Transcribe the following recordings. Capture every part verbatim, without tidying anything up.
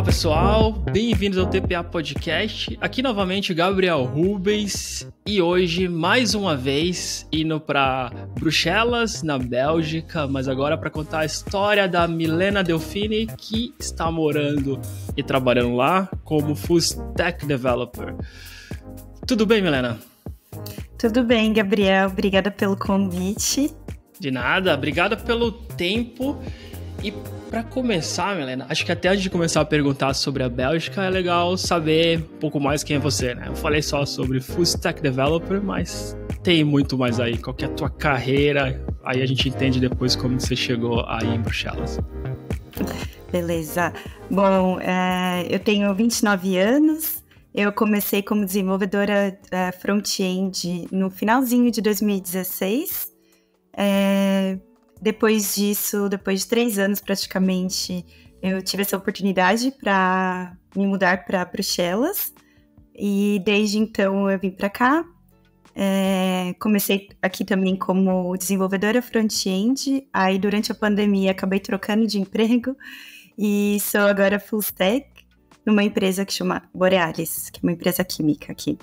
Olá pessoal, bem-vindos ao T P A Podcast. Aqui novamente Gabriel Rubens e hoje mais uma vez indo para Bruxelas, na Bélgica, mas agora para contar a história da Milena Delfini, que está morando e trabalhando lá como Full Stack Developer. Tudo bem, Milena? Tudo bem, Gabriel. Obrigada pelo convite. De nada, obrigada pelo tempo. E para começar, Milena, acho que até antes de começar a perguntar sobre a Bélgica, é legal saber um pouco mais quem é você, né? Eu falei só sobre Full Stack Developer, mas tem muito mais aí. Qual que é a tua carreira? Aí a gente entende depois como você chegou aí em Bruxelas. Beleza. Bom, é, eu tenho vinte e nove anos. Eu comecei como desenvolvedora é, front-end no finalzinho de dois mil e dezesseis. É... Depois disso, depois de três anos praticamente, eu tive essa oportunidade para me mudar para Bruxelas. E desde então eu vim para cá. É, comecei aqui também como desenvolvedora front-end. Aí durante a pandemia acabei trocando de emprego. E sou agora full stack numa empresa que chama Borealis, que é uma empresa química aqui.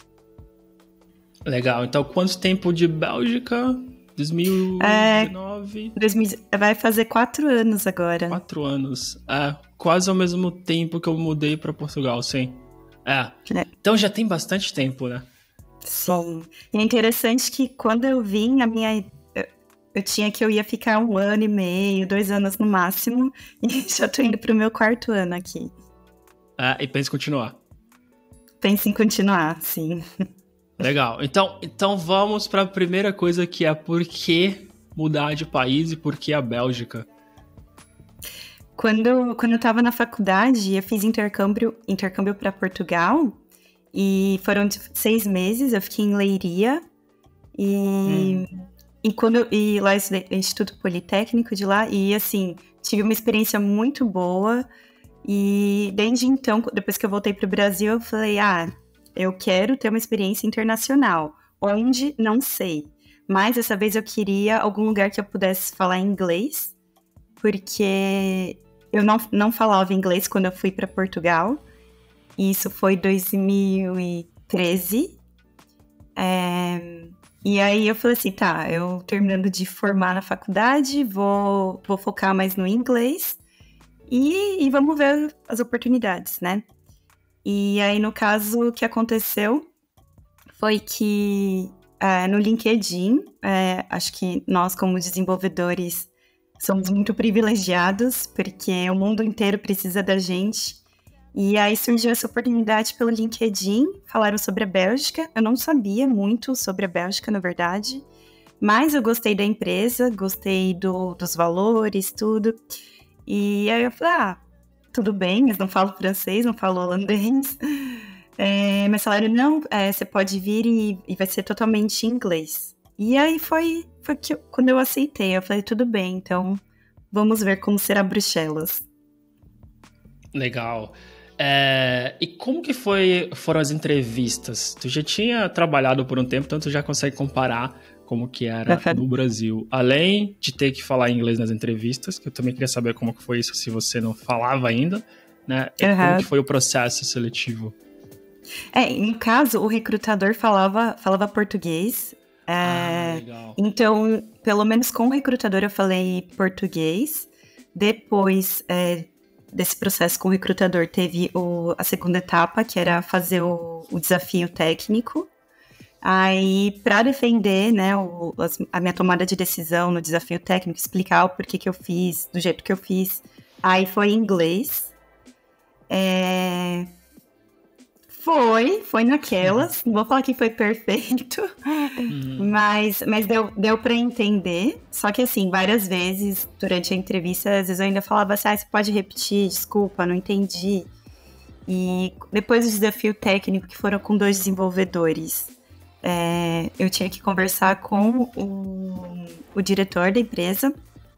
Legal. Então, quanto tempo de Bélgica? dois mil e dezenove? É, dois mil, vai fazer quatro anos agora. Quatro anos. É, quase ao mesmo tempo que eu mudei para Portugal, sim. É. é. Então já tem bastante tempo, né? Sim. E é interessante que quando eu vim, a minha... Eu, eu tinha que eu ia ficar um ano e meio, dois anos no máximo. E já tô indo pro meu quarto ano aqui. É, e pensa em continuar? Penso em continuar, sim. Legal. Então, então vamos para a primeira coisa, que é por que mudar de país e por que a Bélgica? Quando, quando eu estava na faculdade, eu fiz intercâmbio, intercâmbio para Portugal e foram seis meses, eu fiquei em Leiria e, hum. e, quando, e lá eu estudei no Instituto Politécnico de lá e assim, tive uma experiência muito boa e desde então, depois que eu voltei para o Brasil, eu falei, ah... eu quero ter uma experiência internacional. Onde? Não sei. Mas dessa vez eu queria algum lugar que eu pudesse falar inglês, porque eu não, não falava inglês quando eu fui para Portugal. Isso foi dois mil e treze. É, e aí eu falei assim, tá, eu terminando de formar na faculdade, vou, vou focar mais no inglês e, e vamos ver as oportunidades, né? E aí, no caso, o que aconteceu foi que é, no LinkedIn, é, acho que nós, como desenvolvedores, somos muito privilegiados, porque o mundo inteiro precisa da gente. E aí surgiu essa oportunidade pelo LinkedIn, falaram sobre a Bélgica. Eu não sabia muito sobre a Bélgica, na verdade, mas eu gostei da empresa, gostei do, dos valores, tudo. E aí eu falei, ah... tudo bem, mas não falo francês, não falo holandês. É, mas falaram, não, é, você pode vir e, e vai ser totalmente em inglês. E aí foi, foi que eu, quando eu aceitei, eu falei, tudo bem, então vamos ver como será Bruxelas. Legal. É, e como que foi, foram as entrevistas? Tu já tinha trabalhado por um tempo, então tu já consegue comparar como que era no Brasil. Além de ter que falar inglês nas entrevistas, que eu também queria saber como que foi isso, se você não falava ainda, né? E uhum. Como que foi o processo seletivo? É, no caso, o recrutador falava, falava português. É, ah, legal. Então, pelo menos com o recrutador eu falei português. Depois é, desse processo com o recrutador, teve o, a segunda etapa, que era fazer o, o desafio técnico. Aí, para defender, né, o, a minha tomada de decisão no desafio técnico, explicar o porquê que eu fiz, do jeito que eu fiz, aí foi em inglês. É... Foi, foi naquelas, não vou falar que foi perfeito, uhum. mas, mas deu, deu para entender, só que assim, várias vezes, durante a entrevista, às vezes eu ainda falava assim, ah, você pode repetir, desculpa, não entendi. E depois do desafio técnico, que foram com dois desenvolvedores, É, eu tinha que conversar com o, o diretor da empresa.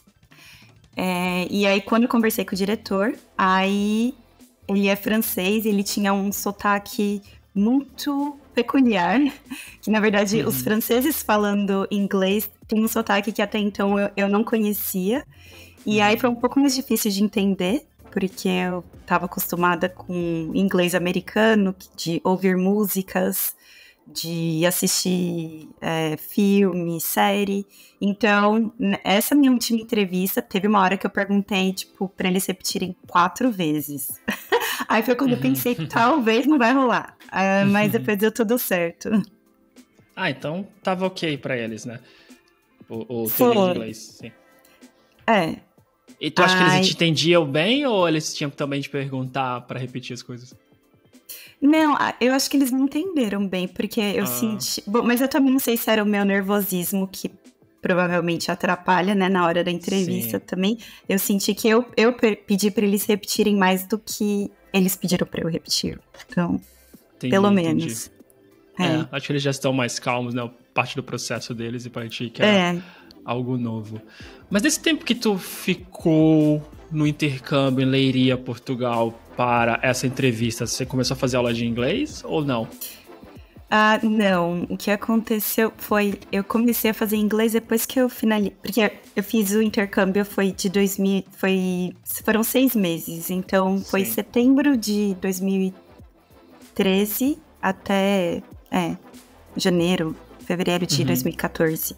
É, e aí, quando eu conversei com o diretor, aí ele é francês, ele tinha um sotaque muito peculiar, que na verdade uhum. os franceses falando inglês tem um sotaque que até então eu, eu não conhecia. E aí foi um pouco mais difícil de entender. porque eu estava acostumada com inglês americano, de ouvir músicas, de assistir é, filme, série. Então, essa minha última entrevista, teve uma hora que eu perguntei, tipo, para eles repetirem quatro vezes. Aí foi quando eu pensei, talvez não vai rolar. Uh, mas depois deu tudo certo. Ah, então tava ok pra eles, né? O, o Foi. teu inglês, sim. É. E tu acha Ai... que eles te entendiam bem ou eles tinham também de perguntar pra repetir as coisas? Não, eu acho que eles não entenderam bem, porque eu ah. senti... Bom, mas eu também não sei se era o meu nervosismo que provavelmente atrapalha, né, na hora da entrevista Sim. também. Eu senti que eu, eu pedi pra eles repetirem mais do que eles pediram pra eu repetir. Então, entendi, pelo menos. É. É, acho que eles já estão mais calmos, né? Parte do processo deles e pra ti que é, é algo novo. Mas nesse tempo que tu ficou no intercâmbio em Leiria, Portugal, para essa entrevista, você começou a fazer aula de inglês ou não? Ah, não. O que aconteceu foi... Eu comecei a fazer inglês depois que eu finalizei... Porque eu fiz o intercâmbio, foi de dois mil... Foi, foram seis meses. Então, Sim. foi setembro de dois mil e treze até... É, janeiro, fevereiro de uhum. dois mil e catorze.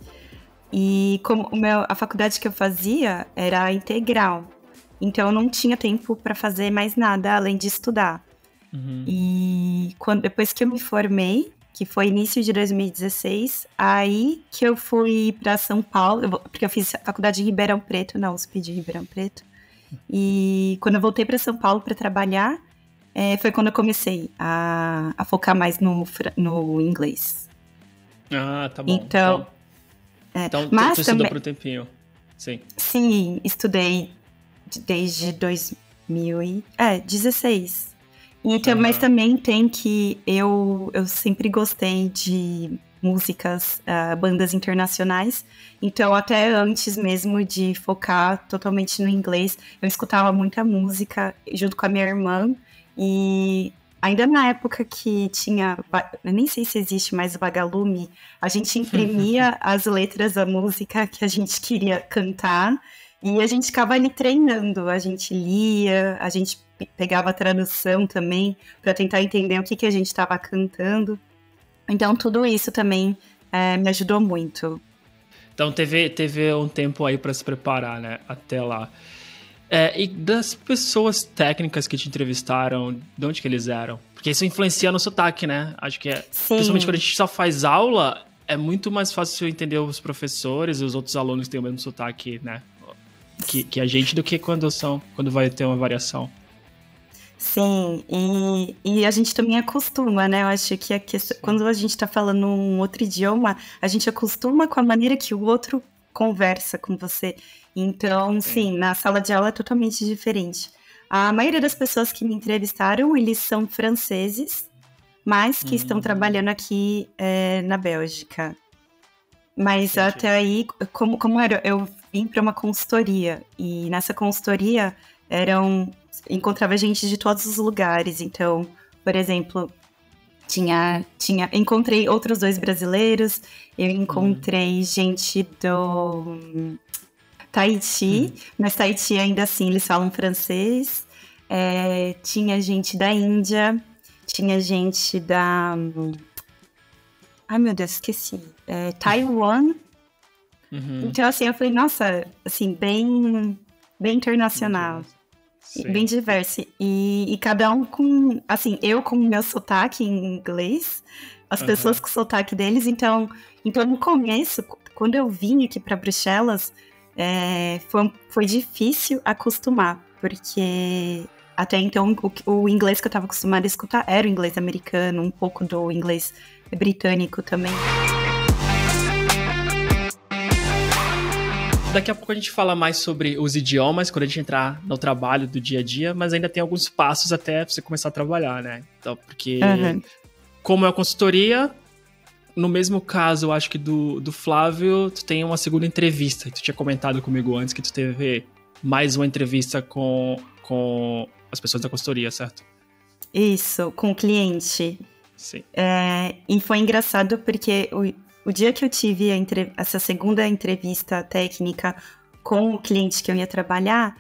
E como o meu, a faculdade que eu fazia era integral. Então, eu não tinha tempo para fazer mais nada além de estudar. Uhum. E quando, depois que eu me formei, que foi início de dois mil e dezesseis, aí que eu fui para São Paulo, porque eu fiz faculdade em Ribeirão Preto, na U S P de Ribeirão Preto. E quando eu voltei para São Paulo para trabalhar, é, foi quando eu comecei a, a focar mais no, no inglês. Ah, tá bom. Então, então, é, então mas tu, tu estudou também, por um tempinho. Sim. Sim, estudei desde dois mil e dezesseis. Então, uhum. Mas também tem que eu, eu sempre gostei de músicas, uh, bandas internacionais. Então, até antes mesmo de focar totalmente no inglês, eu escutava muita música junto com a minha irmã. E ainda na época que tinha... Eu nem sei se existe mais o Vagalume. A gente imprimia as letras da música que a gente queria cantar. E a gente ficava ali treinando. A gente lia, a gente pegava a tradução também para tentar entender o que, que a gente estava cantando. Então, tudo isso também é, me ajudou muito. Então, teve, teve um tempo aí para se preparar, né? Até lá. É, e das pessoas técnicas que te entrevistaram, de onde que eles eram? Porque isso influencia no sotaque, né? Acho que é... Sim. Principalmente quando a gente só faz aula, é muito mais fácil entender os professores e os outros alunos que têm o mesmo sotaque, né? Que, que a gente, do que quando, são, quando vai ter uma variação. Sim, e, e a gente também acostuma, né? Eu acho que, a questão, quando a gente tá falando um outro idioma, a gente acostuma com a maneira que o outro conversa com você. Então, sim, sim na sala de aula é totalmente diferente. A maioria das pessoas que me entrevistaram, eles são franceses, mas que hum. estão trabalhando aqui é, na Bélgica. Mas Entendi. Até aí, como, como era, eu vim para uma consultoria, e nessa consultoria eram... encontrava gente de todos os lugares. Então, por exemplo, tinha, tinha, encontrei outros dois brasileiros, eu encontrei uhum. gente do Tahiti, uhum. mas Tahiti ainda assim eles falam francês, é, tinha gente da Índia, tinha gente da... Ai, meu Deus, esqueci. É, Taiwan. Uhum. Então, assim, eu falei, nossa, assim, bem, bem internacional. Sim. Bem diverso. E, e cada um com... Assim, eu com o meu sotaque em inglês, as uhum. pessoas com o sotaque deles. Então, então, no começo, quando eu vim aqui para Bruxelas, é, foi, foi difícil acostumar. Porque até então, o, o inglês que eu estava acostumada a escutar era o inglês americano, um pouco do inglês britânico também. Daqui a pouco a gente fala mais sobre os idiomas, quando a gente entrar no trabalho do dia a dia, mas ainda tem alguns passos até você começar a trabalhar, né? Então, porque uhum. como é a consultoria, no mesmo caso, eu acho que do, do Flávio, tu tem uma segunda entrevista. Tu tinha comentado comigo antes que tu teve mais uma entrevista com, com as pessoas da consultoria, certo? Isso, com o cliente. Sim. É, e foi engraçado porque... o O dia que eu tive entre... essa segunda entrevista técnica com o cliente que eu ia trabalhar,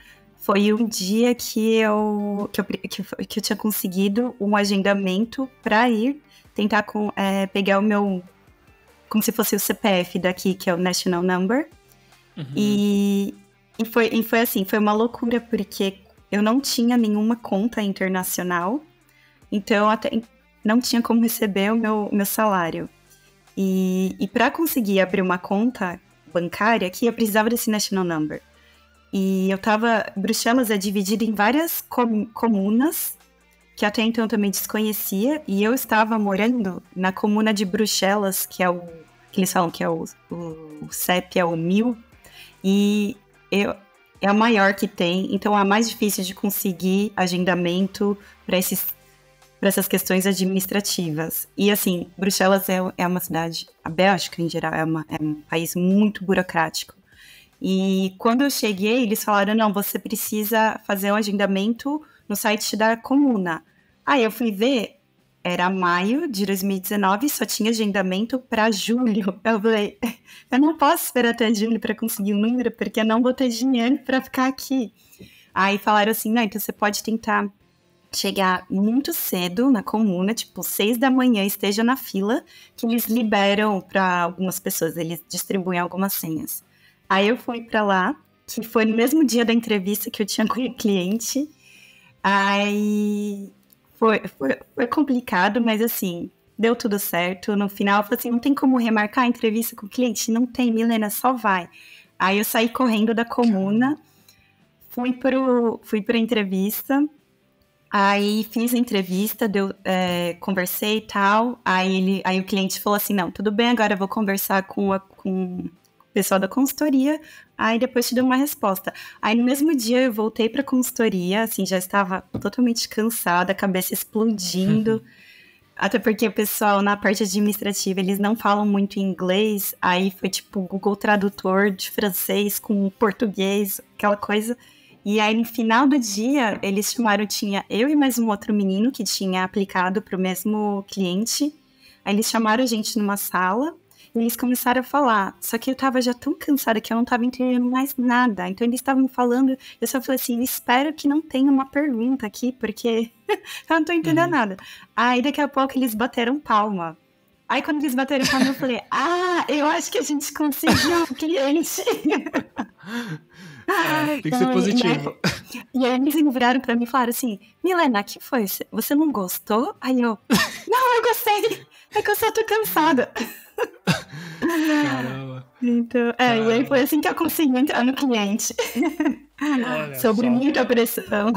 foi um dia que eu, que eu, que eu, que eu tinha conseguido um agendamento para ir tentar com, é, pegar o meu, como se fosse o C P F daqui, que é o National Number. Uhum. E, e, foi, e foi assim, foi uma loucura, porque eu não tinha nenhuma conta internacional, então até não tinha como receber o meu, meu salário. E, e para conseguir abrir uma conta bancária aqui, eu precisava desse National Number. E eu tava... Bruxelas é dividida em várias com, comunas, que até então eu também desconhecia, e eu estava morando na comuna de Bruxelas, que é o... que eles falam que é o, o, o C E P, é o mil, e eu, é a maior que tem, então é a mais difícil de conseguir agendamento para esses... para essas questões administrativas. E, assim, Bruxelas é, é uma cidade... A Bélgica, em geral, é, uma, é um país muito burocrático. E quando eu cheguei, eles falaram, não, você precisa fazer um agendamento no site da comuna. Aí eu fui ver, era maio de dois mil e dezenove, só tinha agendamento para julho. Eu falei, eu não posso esperar até julho para conseguir um número, porque eu não vou ter dinheiro para ficar aqui. Aí falaram assim, não, então você pode tentar chegar muito cedo na comuna, tipo seis da manhã, esteja na fila, que eles liberam para algumas pessoas, eles distribuem algumas senhas. Aí eu fui para lá, que foi no mesmo dia da entrevista que eu tinha com o cliente. Aí foi, foi, foi complicado, mas assim, deu tudo certo. No final eu falei assim, não tem como remarcar a entrevista com o cliente? Não tem, Milena, só vai. Aí eu saí correndo da comuna, fui para fui para a entrevista. Aí fiz a entrevista, deu, é, conversei e tal, aí, ele, aí o cliente falou assim, não, tudo bem, agora eu vou conversar com, a, com o pessoal da consultoria, aí depois te dou uma resposta. Aí no mesmo dia eu voltei pra consultoria, assim, já estava totalmente cansada, a cabeça explodindo, até porque o pessoal na parte administrativa, eles não falam muito inglês, aí foi tipo Google Tradutor de francês com português, aquela coisa... E aí, no final do dia, eles chamaram, tinha eu e mais um outro menino que tinha aplicado para o mesmo cliente. Aí eles chamaram a gente numa sala e eles começaram a falar. Só que eu tava já tão cansada que eu não tava entendendo mais nada. Então eles estavam falando, eu só falei assim, espero que não tenha uma pergunta aqui, porque eu não tô entendendo uhum. nada. Aí daqui a pouco eles bateram palma. Aí quando eles bateram palma, eu falei, ah, eu acho que a gente conseguiu o cliente. É, tem que ser positivo. E aí eles viraram pra mim e falaram assim, Milena, o que foi? Você não gostou? Aí eu, não, eu gostei. É que eu só tô cansada. Caramba. Então, é, Caramba. E aí foi assim que eu consegui entrar no cliente. Olha Sobre só. muita pressão.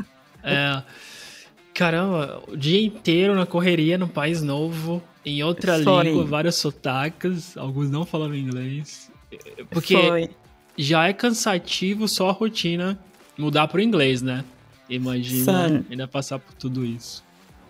É, caramba, o dia inteiro na correria, num país novo, em outra foi. língua, vários sotaques, alguns não falando inglês. Porque... Foi. Já é cansativo só a rotina mudar pro inglês, né? Imagina Sim. ainda passar por tudo isso.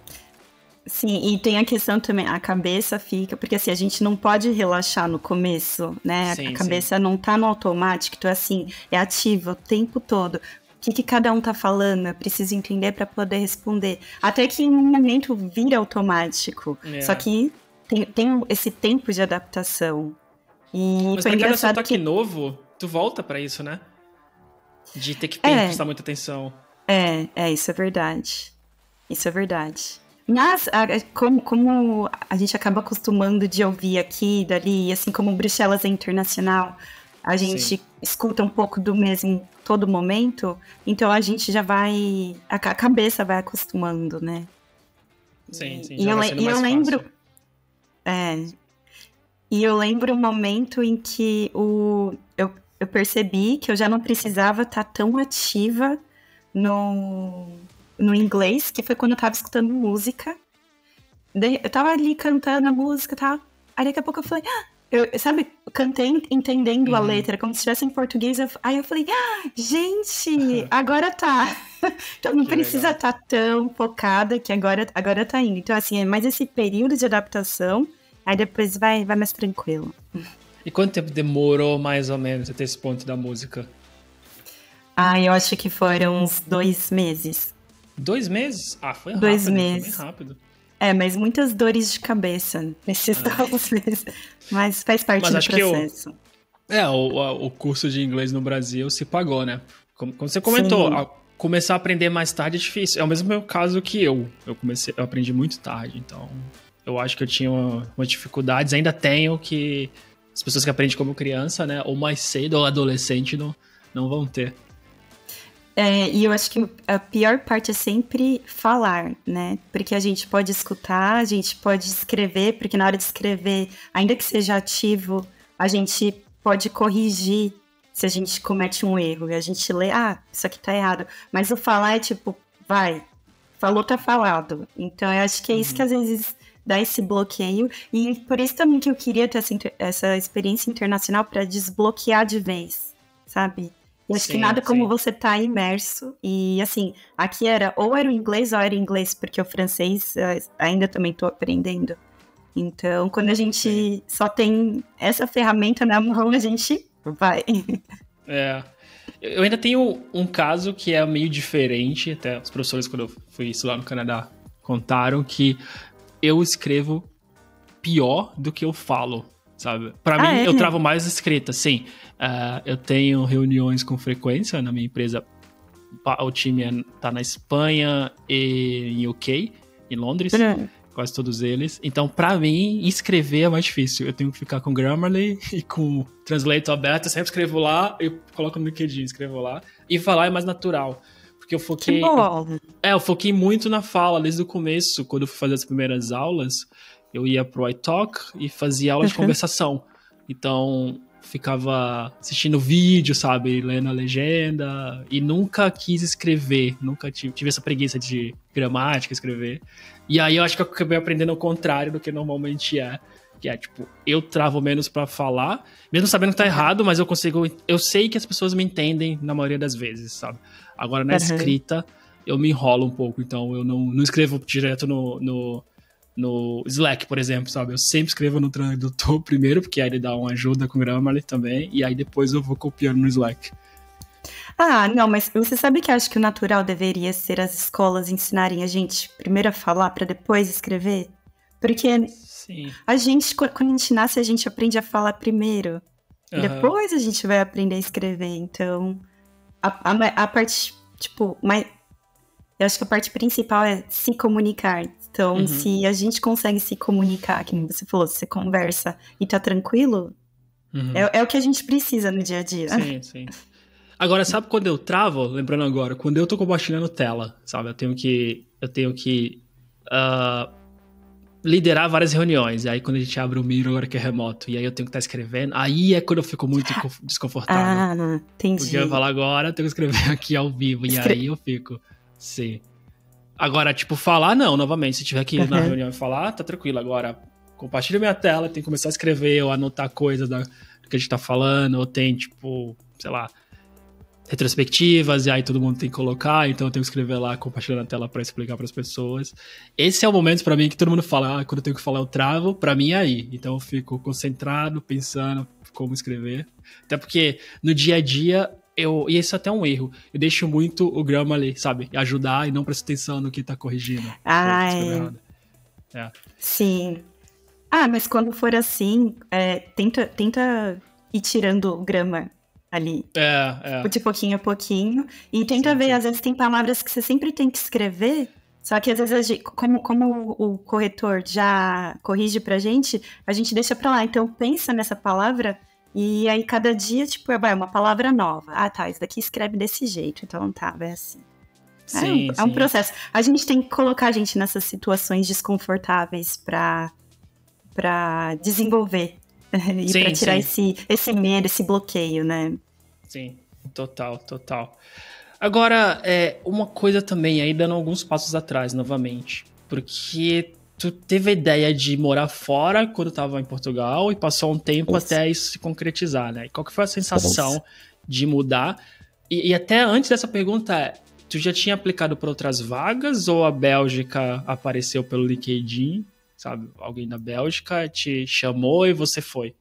Sim, e tem a questão também, a cabeça fica... Porque assim, a gente não pode relaxar no começo, né? Sim, a cabeça sim. não tá no automático, então assim, é ativa o tempo todo. O que, que cada um tá falando? Eu preciso entender para poder responder. Até que em um momento vira automático. É. Só que tem, tem esse tempo de adaptação. E Mas foi pra cada engraçado sotaque que... novo... Tu volta pra isso, né? De ter que é, prestar muita atenção. É, é, isso é verdade. Isso é verdade. Mas, como, como a gente acaba acostumando de ouvir aqui e dali, assim como Bruxelas é internacional, a gente sim. escuta um pouco do mesmo todo momento, então a gente já vai... A cabeça vai acostumando, né? Sim, sim, e já eu, vai sendo e mais eu lembro, fácil. É... E eu lembro um momento em que o, eu, eu percebi que eu já não precisava estar tão ativa no, no inglês, que foi quando eu tava escutando música. Eu tava ali cantando a música e tal. Aí daqui a pouco eu falei, ah, eu, sabe, cantei entendendo uhum. a letra, como se estivesse em português. Eu, aí eu falei, ah, gente, agora tá. Então não que precisa estar tão focada que agora, agora tá indo. Então assim, é mais esse período de adaptação. Aí depois vai, vai mais tranquilo. E quanto tempo demorou, mais ou menos, até esse ponto da música? Ah, eu acho que foram uns dois meses. Dois meses? Ah, foi rápido. Dois meses. Foi bem rápido. É, mas muitas dores de cabeça nesses ah. dois meses. Mas faz parte mas do processo. Que o, é, o, o curso de inglês no Brasil se pagou, né? Por Como, como você comentou, a, começar a aprender mais tarde é difícil. É o mesmo meu caso que eu. Eu comecei, eu aprendi muito tarde, então eu acho que eu tinha uma, uma dificuldades, ainda tenho, que as pessoas que aprendem como criança, né, ou mais cedo, ou adolescente, não, não vão ter. É, e eu acho que a pior parte é sempre falar, né? Porque a gente pode escutar, a gente pode escrever, porque na hora de escrever, ainda que seja ativo, a gente pode corrigir se a gente comete um erro. E a gente lê, ah, isso aqui tá errado. Mas o falar é tipo, vai, falou, tá falado. Então eu acho que é isso uhum. que às vezes dá esse bloqueio. E por isso também que eu queria ter essa, essa experiência internacional para desbloquear de vez, sabe? Eu acho sim, que nada como sim. você tá imerso. E, assim, aqui era ou era o inglês ou era o inglês, porque o francês ainda também tô aprendendo. Então, quando a gente sim. só tem essa ferramenta na mão, a gente vai. É. Eu ainda tenho um caso que é meio diferente. Até os professores, quando eu fui estudar no Canadá, contaram que eu escrevo pior do que eu falo. Sabe? Pra ah, mim, é? eu travo mais escrita, sim. Uh, eu tenho reuniões com frequência na minha empresa. O time tá na Espanha e em U K, em Londres, uhum. quase todos eles. Então, pra mim, escrever é mais difícil. Eu tenho que ficar com Grammarly e com o Translate aberto. Eu sempre escrevo lá, eu coloco no LinkedIn, escrevo lá. E falar é mais natural. Porque eu foquei... Que bom. É, eu foquei muito na fala desde o começo, quando eu fui fazer as primeiras aulas. Eu ia pro iTalk e fazia aula uhum. de conversação. Então, ficava assistindo vídeo, sabe? Lendo a legenda. E nunca quis escrever. Nunca tive, tive essa preguiça de gramática, escrever. E aí, eu acho que eu acabei aprendendo o contrário do que normalmente é. Que é, tipo, eu travo menos pra falar. Mesmo sabendo que tá errado, mas eu consigo... Eu sei que as pessoas me entendem na maioria das vezes, sabe? Agora, na uhum. escrita, eu me enrolo um pouco. Então, eu não, não escrevo direto no... no no Slack, por exemplo, sabe? Eu sempre escrevo no tradutor primeiro, porque aí ele dá uma ajuda com o Grammarly também, e aí depois eu vou copiando no Slack. Ah, não, mas você sabe que eu acho que o natural deveria ser as escolas ensinarem a gente primeiro a falar para depois escrever? Porque Sim. a gente, quando a gente nasce, a gente aprende a falar primeiro. Uhum. Depois a gente vai aprender a escrever. Então, a, a, a parte, tipo, mais, eu acho que a parte principal é se comunicar. Então, uhum. se a gente consegue se comunicar, como você falou, se você conversa e tá tranquilo, uhum. é, é o que a gente precisa no dia a dia. Sim, sim. Agora, sabe quando eu travo? Lembrando agora, quando eu tô compartilhando tela, sabe? Eu tenho que, eu tenho que uh, liderar várias reuniões. E aí, quando a gente abre o Miro, agora que é remoto, e aí eu tenho que estar escrevendo, aí é quando eu fico muito desconfortável. Ah, entendi. Porque eu falo agora, eu tenho que escrever aqui ao vivo, Escre... e aí eu fico, sim. Agora, tipo, falar, não, novamente, se tiver que ir uhum. na reunião e falar, tá tranquilo. Agora, compartilha minha tela, tem que começar a escrever ou anotar coisas da, do que a gente tá falando, ou tem, tipo, sei lá, retrospectivas, e aí todo mundo tem que colocar, então eu tenho que escrever lá, compartilhando a tela pra explicar pras pessoas. Esse é o momento pra mim que todo mundo fala, ah, quando eu tenho que falar eu travo, pra mim é aí. Então eu fico concentrado, pensando como escrever. Até porque no dia a dia... Eu, e isso é até um erro. Eu deixo muito o Grammarly, sabe? Ajudar e não presto atenção no que tá corrigindo. Ah, é. É. Sim. Ah, mas quando for assim, é, tenta, tenta ir tirando o grammar ali. É, é. De pouquinho a pouquinho. E tenta sim, ver, sim. às vezes tem palavras que você sempre tem que escrever, só que às vezes, a gente, como, como o corretor já corrige pra gente, a gente deixa pra lá. Então pensa nessa palavra... E aí, cada dia, tipo, vai uma palavra nova. Ah, tá, isso daqui escreve desse jeito. Então, tá, vai assim. Sim, é, um, é um processo. A gente tem que colocar a gente nessas situações desconfortáveis pra, pra desenvolver. e sim, pra tirar esse, esse medo, esse bloqueio, né? Sim, total, total. Agora, é, uma coisa também, aí dando alguns passos atrás, novamente. Porque... Tu teve a ideia de morar fora quando estava em Portugal e passou um tempo isso. até isso se concretizar, né? E qual que foi a sensação isso. de mudar? E, e até antes dessa pergunta, tu já tinha aplicado para outras vagas ou a Bélgica apareceu pelo LinkedIn, sabe? Alguém da Bélgica te chamou e você foi?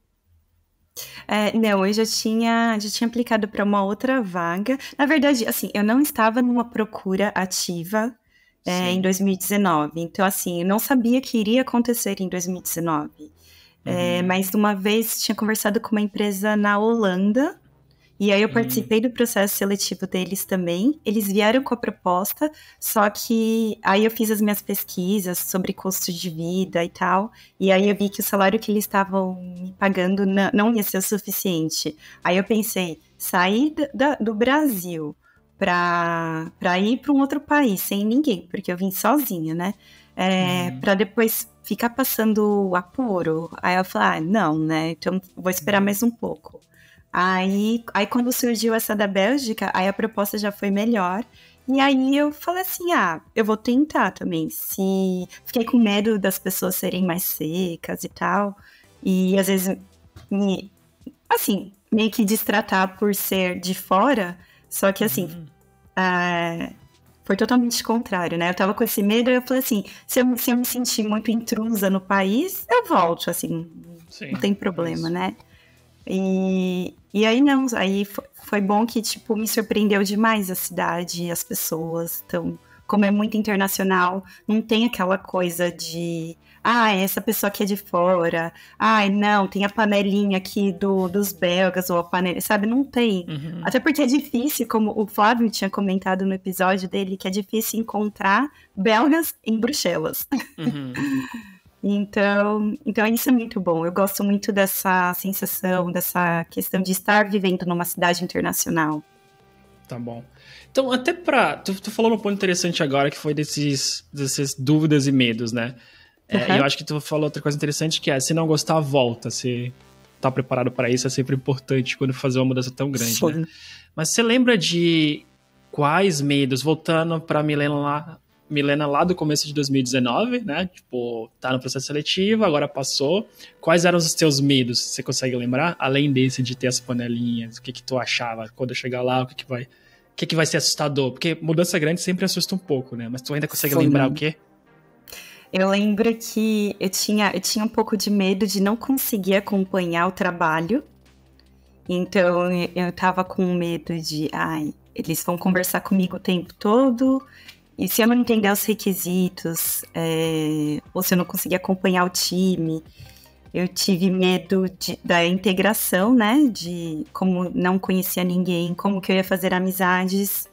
É, não, eu já tinha, já tinha aplicado para uma outra vaga. Na verdade, assim, eu não estava numa procura ativa É, em dois mil e dezenove. Então, assim, eu não sabia que iria acontecer em dois mil e dezenove. Uhum. É, mas uma vez tinha conversado com uma empresa na Holanda E aí eu participei uhum. do processo seletivo deles também. Eles vieram com a proposta, só que aí eu fiz as minhas pesquisas sobre custo de vida e tal. E aí eu vi que o salário que eles estavam me pagando não, não ia ser o suficiente. Aí eu pensei, sair da, do Brasil para ir para um outro país sem ninguém, porque eu vim sozinha, né? É, uhum. Para depois ficar passando apuro. Aí eu falei, ah, não, né? Então vou esperar mais um pouco. Aí, aí quando surgiu essa da Bélgica, aí a proposta já foi melhor. E aí eu falei assim, ah, eu vou tentar também. Se fiquei com medo das pessoas serem mais secas e tal. E às vezes, me, assim, meio que destratar por ser de fora. Só que assim, uhum. uh, foi totalmente contrário, né? Eu tava com esse medo e eu falei assim, se eu, se eu me sentir muito intrusa no país, eu volto, assim, Sim, não tem problema, é né? E, e aí não, aí foi, foi bom que, tipo, me surpreendeu demais a cidade, as pessoas. Então, como é muito internacional, não tem aquela coisa de, ah, essa pessoa aqui é de fora, ai, não, tem a panelinha aqui do, dos belgas, ou a panela, sabe, não tem. Uhum. Até porque é difícil, como o Flávio tinha comentado no episódio dele, que é difícil encontrar belgas em Bruxelas. Uhum. Então, então isso é muito bom. Eu gosto muito dessa sensação, dessa questão de estar vivendo numa cidade internacional. Tá bom. Então, até pra... Tu, tu falou um ponto interessante agora, que foi desses, dessas dúvidas e medos, né? É, uhum. Eu acho que tu falou outra coisa interessante, que é, se não gostar, volta. Se tá preparado para isso, é sempre importante quando fazer uma mudança tão grande, Sim. né? Mas você lembra de quais medos, voltando pra Milena lá... Milena lá do começo de dois mil e dezenove, né? Tipo, tá no processo seletivo, agora passou. Quais eram os teus medos? Você consegue lembrar? Além desse de ter as panelinhas, o que que tu achava quando eu chegar lá? O que que vai, o que que vai ser assustador? Porque mudança grande sempre assusta um pouco, né? Mas tu ainda consegue Sim. lembrar o quê? Eu lembro que eu tinha, eu tinha um pouco de medo de não conseguir acompanhar o trabalho. Então, eu tava com medo de, ai, eles vão conversar comigo o tempo todo... E se eu não entender os requisitos, é, ou se eu não conseguir acompanhar o time, eu tive medo de, da integração, né? De como não conhecia ninguém, como que eu ia fazer amizades.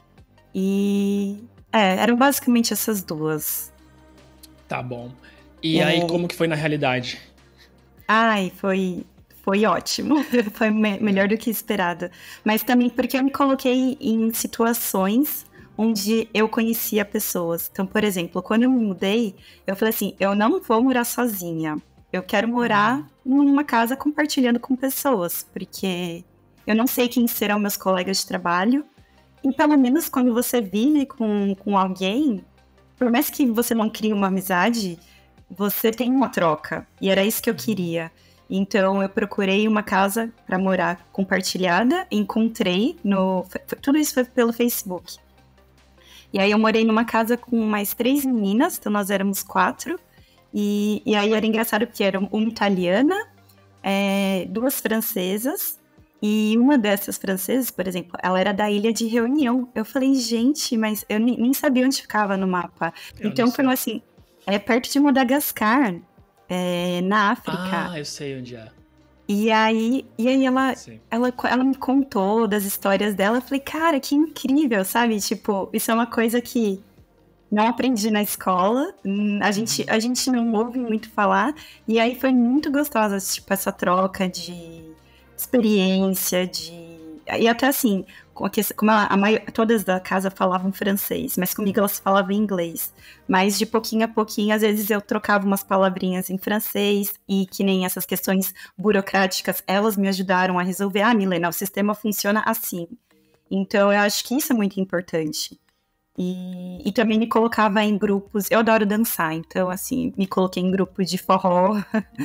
E é, eram basicamente essas duas. Tá bom. E é... aí, como que foi na realidade? Ai, foi, foi ótimo. Foi me- melhor do que esperado. Mas também porque eu me coloquei em situações... onde eu conhecia pessoas. Então, por exemplo, quando eu me mudei, eu falei assim, eu não vou morar sozinha. Eu quero morar numa casa compartilhando com pessoas, porque eu não sei quem serão meus colegas de trabalho. E pelo menos quando você vive com, com alguém, por mais que você não crie uma amizade, você tem uma troca. E era isso que eu queria. Então, eu procurei uma casa para morar compartilhada, encontrei no... Tudo isso foi pelo Facebook. E aí eu morei numa casa com mais três meninas, então nós éramos quatro. E, e aí era engraçado porque era uma italiana, é, duas francesas. E uma dessas francesas, por exemplo, ela era da Ilha de Reunião. Eu falei, gente, mas eu nem, nem sabia onde ficava no mapa. Eu então foi assim, é perto de Madagascar, é, na África. Ah, eu sei onde é. E aí, e aí ela, ela, ela me contou das histórias dela. Eu falei, cara, que incrível, sabe? Tipo, isso é uma coisa que não aprendi na escola. A gente, a gente não ouve muito falar. E aí foi muito gostosa, tipo, essa troca de experiência, de... E até assim, como a, a maior, todas da casa falavam francês, mas comigo elas falavam inglês. Mas de pouquinho a pouquinho, às vezes eu trocava umas palavrinhas em francês, e que nem essas questões burocráticas, elas me ajudaram a resolver. Ah, Milena, o sistema funciona assim. Então eu acho que isso é muito importante. E, e também me colocava em grupos, eu adoro dançar, então assim, me coloquei em grupos de forró.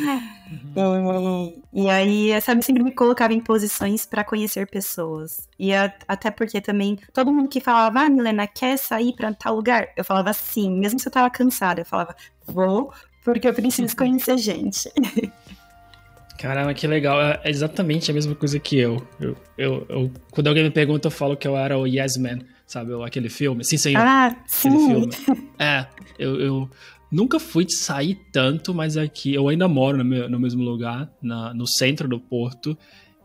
Uhum. e, e aí, sabe, sempre me colocava em posições para conhecer pessoas. E a, até porque também, todo mundo que falava, ah, Milena, quer sair pra tal lugar? Eu falava sim, mesmo se eu tava cansada, eu falava, vou, porque eu preciso conhecer gente. Caramba, que legal. É exatamente a mesma coisa que eu. Eu, eu, eu. Quando alguém me pergunta, eu falo que eu era o Yes Man, sabe? Aquele filme. Sim, senhor. Ah, sim. Aquele filme. É, eu, eu nunca fui de sair tanto, mas aqui eu ainda moro no, meu, no mesmo lugar, na, no centro do Porto.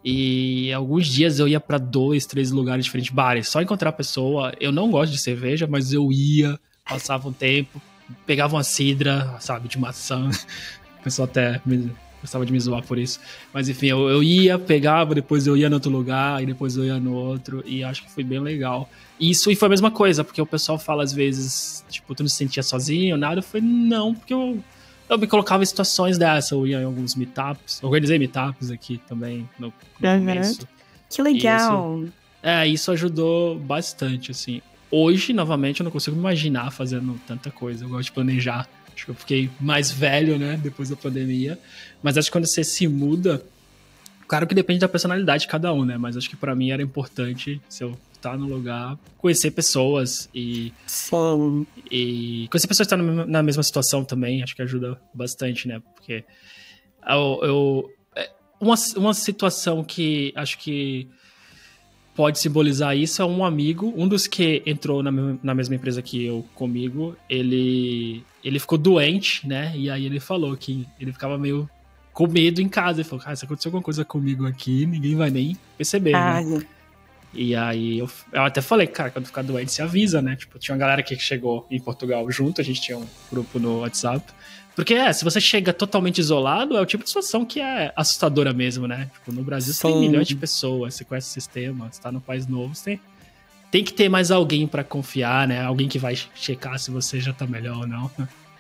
E alguns dias eu ia pra dois, três lugares diferentes, bares, só encontrar a pessoa. Eu não gosto de cerveja, mas eu ia, passava um tempo, pegava uma cidra, sabe, de maçã. O pessoal até me, gostava de me zoar por isso. Mas enfim, eu, eu ia, pegava, depois eu ia no outro lugar, e depois eu ia no outro, e acho que foi bem legal. E isso e foi a mesma coisa, porque o pessoal fala às vezes, tipo, tu não se sentia sozinho, nada. Eu falei, não, porque eu, eu me colocava em situações dessas. Eu ia em alguns meetups, organizei meetups aqui também no, no Uhum. começo. Que legal! Isso, é, isso ajudou bastante, assim. Hoje, novamente, eu não consigo me imaginar fazendo tanta coisa. Eu gosto de planejar. Acho que eu fiquei mais velho, né, depois da pandemia. Mas acho que quando você se muda, claro que depende da personalidade de cada um, né? Mas acho que pra mim era importante, se eu estar no lugar, conhecer pessoas e... Sim. E conhecer pessoas que estão na mesma situação também, acho que ajuda bastante, né? Porque eu... eu uma, uma situação que acho que pode simbolizar isso é um amigo, um dos que entrou na, na mesma empresa que eu comigo, ele, ele ficou doente, né? E aí ele falou que ele ficava meio com medo em casa. Ele falou, cara, se acontecer alguma coisa comigo aqui, ninguém vai nem perceber, Ai. né? E aí eu, eu até falei, cara, quando ficar doente, se avisa, né? Tipo, tinha uma galera aqui que chegou em Portugal junto, a gente tinha um grupo no WhatsApp. Porque, é, se você chega totalmente isolado, é o tipo de situação que é assustadora mesmo, né? Tipo, no Brasil você tem milhões de pessoas, você conhece o sistema, você tá num país novo, você tem, tem que ter mais alguém pra confiar, né? Alguém que vai checar se você já tá melhor ou não.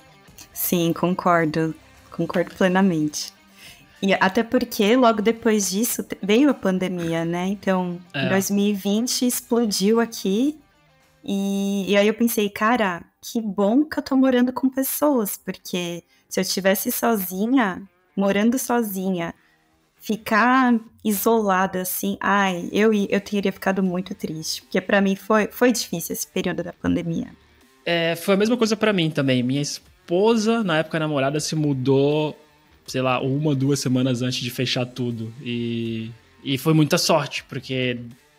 Sim, concordo. Concordo plenamente. E até porque logo depois disso veio a pandemia, né? Então, é. Em dois mil e vinte explodiu aqui. E, e aí eu pensei, cara, que bom que eu tô morando com pessoas, porque se eu estivesse sozinha, morando sozinha, ficar isolada assim, ai, eu, eu teria ficado muito triste, porque pra mim foi, foi difícil esse período da pandemia. É, foi a mesma coisa pra mim também. Minha esposa, na época namorada, se mudou, sei lá, uma, duas semanas antes de fechar tudo. E, e foi muita sorte, porque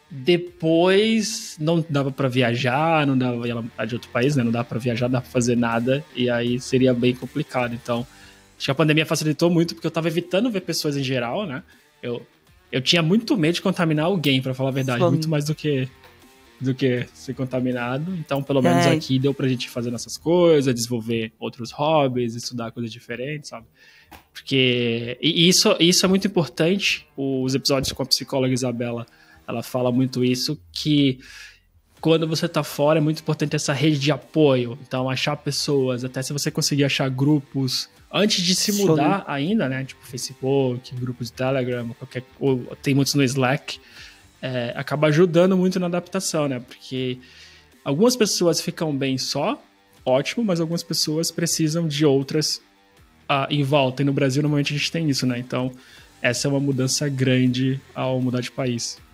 depois não dava pra viajar, não dava, ela é de outro país, né? Não dava pra viajar, não dava pra fazer nada, e aí seria bem complicado. Então, acho que a pandemia facilitou muito, porque eu tava evitando ver pessoas em geral, né? Eu, eu tinha muito medo de contaminar alguém, pra falar a verdade, Sim. muito mais do que, do que ser contaminado. Então, pelo menos é. aqui deu pra gente fazer nossas coisas, desenvolver outros hobbies, estudar coisas diferentes, sabe? Porque e isso, isso é muito importante. Os episódios com a psicóloga Isabela, ela fala muito isso, que quando você tá fora é muito importante essa rede de apoio. Então, achar pessoas, até se você conseguir achar grupos, antes de se mudar Sim. ainda, né? Tipo Facebook, grupos de Telegram, qualquer, ou tem muitos no Slack, é, acaba ajudando muito na adaptação, né? Porque algumas pessoas ficam bem só, ótimo, mas algumas pessoas precisam de outras ah, em volta. E no Brasil, normalmente, a gente tem isso, né? Então, essa é uma mudança grande ao mudar de país.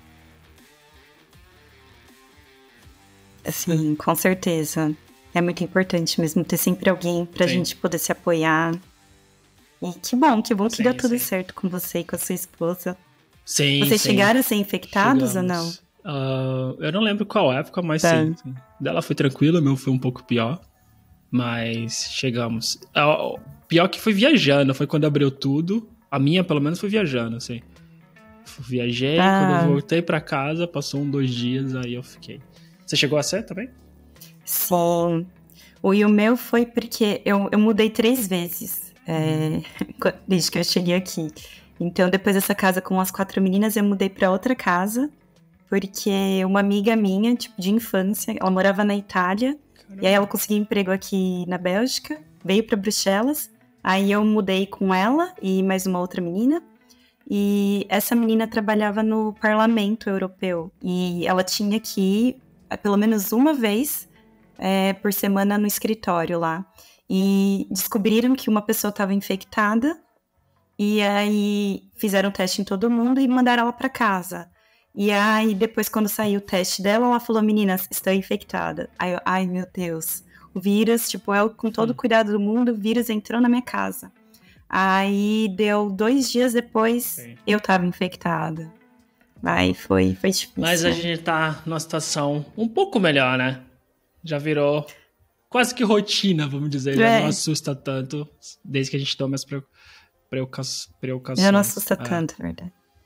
Sim, com certeza. É muito importante mesmo ter sempre alguém pra sim. gente poder se apoiar. E que bom, que bom que sim, deu tudo sim. certo com você e com a sua esposa. Sim, Vocês sim. chegaram a ser infectados Chegamos. ou não? Uh, eu não lembro qual época, mas tá. sim, sim. Dela foi tranquila, o meu foi um pouco pior. Mas chegamos. Uh, pior que foi viajando, foi quando abriu tudo. A minha, pelo menos, foi viajando, assim. Viajei, ah. quando eu voltei pra casa, passou um, dois dias, aí eu fiquei. Você chegou a ser também? Sim. O, e o meu foi porque eu, eu mudei três vezes é, desde que eu cheguei aqui. Então, depois dessa casa com as quatro meninas, eu mudei pra outra casa. Porque uma amiga minha, tipo, de infância, ela morava na Itália. Caramba. E aí ela conseguiu emprego aqui na Bélgica. Veio pra Bruxelas. Aí eu mudei com ela e mais uma outra menina. E essa menina trabalhava no Parlamento Europeu. E ela tinha que ir pelo menos uma vez é, por semana no escritório lá. E descobriram que uma pessoa estava infectada. E aí fizeram teste em todo mundo e mandaram ela para casa. E aí depois, quando saiu o teste dela, ela falou, meninas, estou infectada. Aí eu, ai meu Deus, o vírus, tipo, eu com todo o cuidado do mundo, o vírus entrou na minha casa. Aí deu dois dias depois, Sim. eu tava infectada. Aí foi, foi difícil. Mas a gente tá numa situação um pouco melhor, né? Já virou quase que rotina, vamos dizer. Já é. não assusta tanto, desde que a gente toma as precauções. Já não assusta é. tanto, é verdade.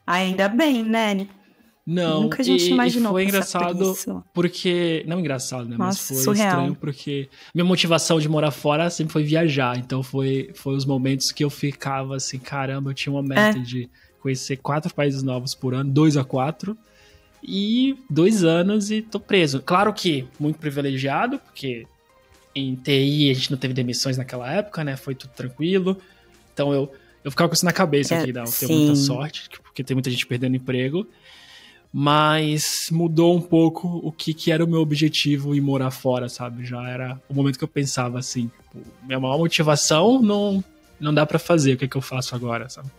Ainda bem, né? Não, Nunca a gente e, imaginou e foi passar por engraçado isso. porque... Não engraçado, né? Mas Nossa, foi surreal. estranho porque minha motivação de morar fora sempre foi viajar. Então foi, foi os momentos que eu ficava assim, caramba, eu tinha uma meta É. de conhecer quatro países novos por ano, dois a quatro, e dois anos e tô preso. Claro que muito privilegiado, porque em T I a gente não teve demissões naquela época, né? Foi tudo tranquilo. Então eu, eu ficava com isso na cabeça É, aqui, não, eu tenho sim. muita sorte, porque tem muita gente perdendo emprego. Mas mudou um pouco o que, que era o meu objetivo em morar fora, sabe? Já era o momento que eu pensava assim, tipo, minha maior motivação não, não dá pra fazer, o que, que eu faço agora, sabe?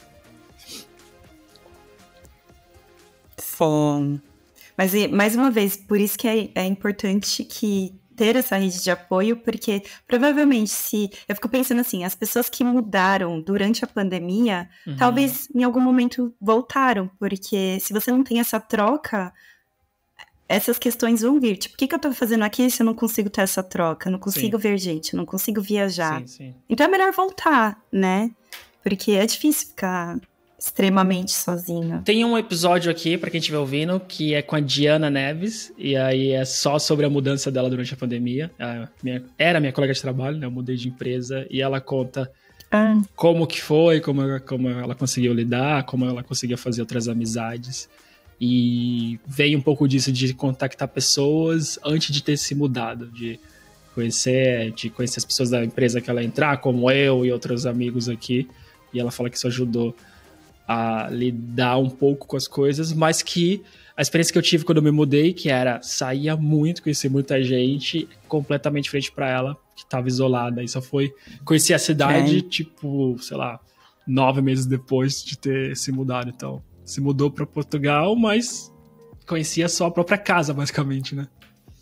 Sim. Mas, e, mais uma vez, por isso que é, é importante que ter essa rede de apoio, porque provavelmente se... Eu fico pensando assim, as pessoas que mudaram durante a pandemia, Uhum. talvez em algum momento voltaram, porque se você não tem essa troca, essas questões vão vir. Tipo, o que, que eu tô fazendo aqui se eu não consigo ter essa troca? Eu não consigo Sim. ver gente, eu não consigo viajar. Sim, sim. Então é melhor voltar, né? Porque é difícil ficar extremamente sozinha. Tem um episódio aqui, pra quem estiver ouvindo, que é com a Diana Neves, e aí é só sobre a mudança dela durante a pandemia. A minha, era minha colega de trabalho, né? Eu mudei de empresa, e ela conta Ah. como que foi, como, como ela conseguiu lidar, como ela conseguia fazer outras amizades. E veio um pouco disso de contactar pessoas antes de ter se mudado, de conhecer, de conhecer as pessoas da empresa que ela ia entrar, como eu e outros amigos aqui. E ela fala que isso ajudou a lidar um pouco com as coisas, mas que a experiência que eu tive quando eu me mudei, que era saía muito, conhecer muita gente, completamente diferente pra ela, que estava isolada, e só foi conhecer a cidade, É. tipo, sei lá, nove meses depois de ter se mudado. Então, se mudou pra Portugal, mas conhecia só a própria casa, basicamente, né?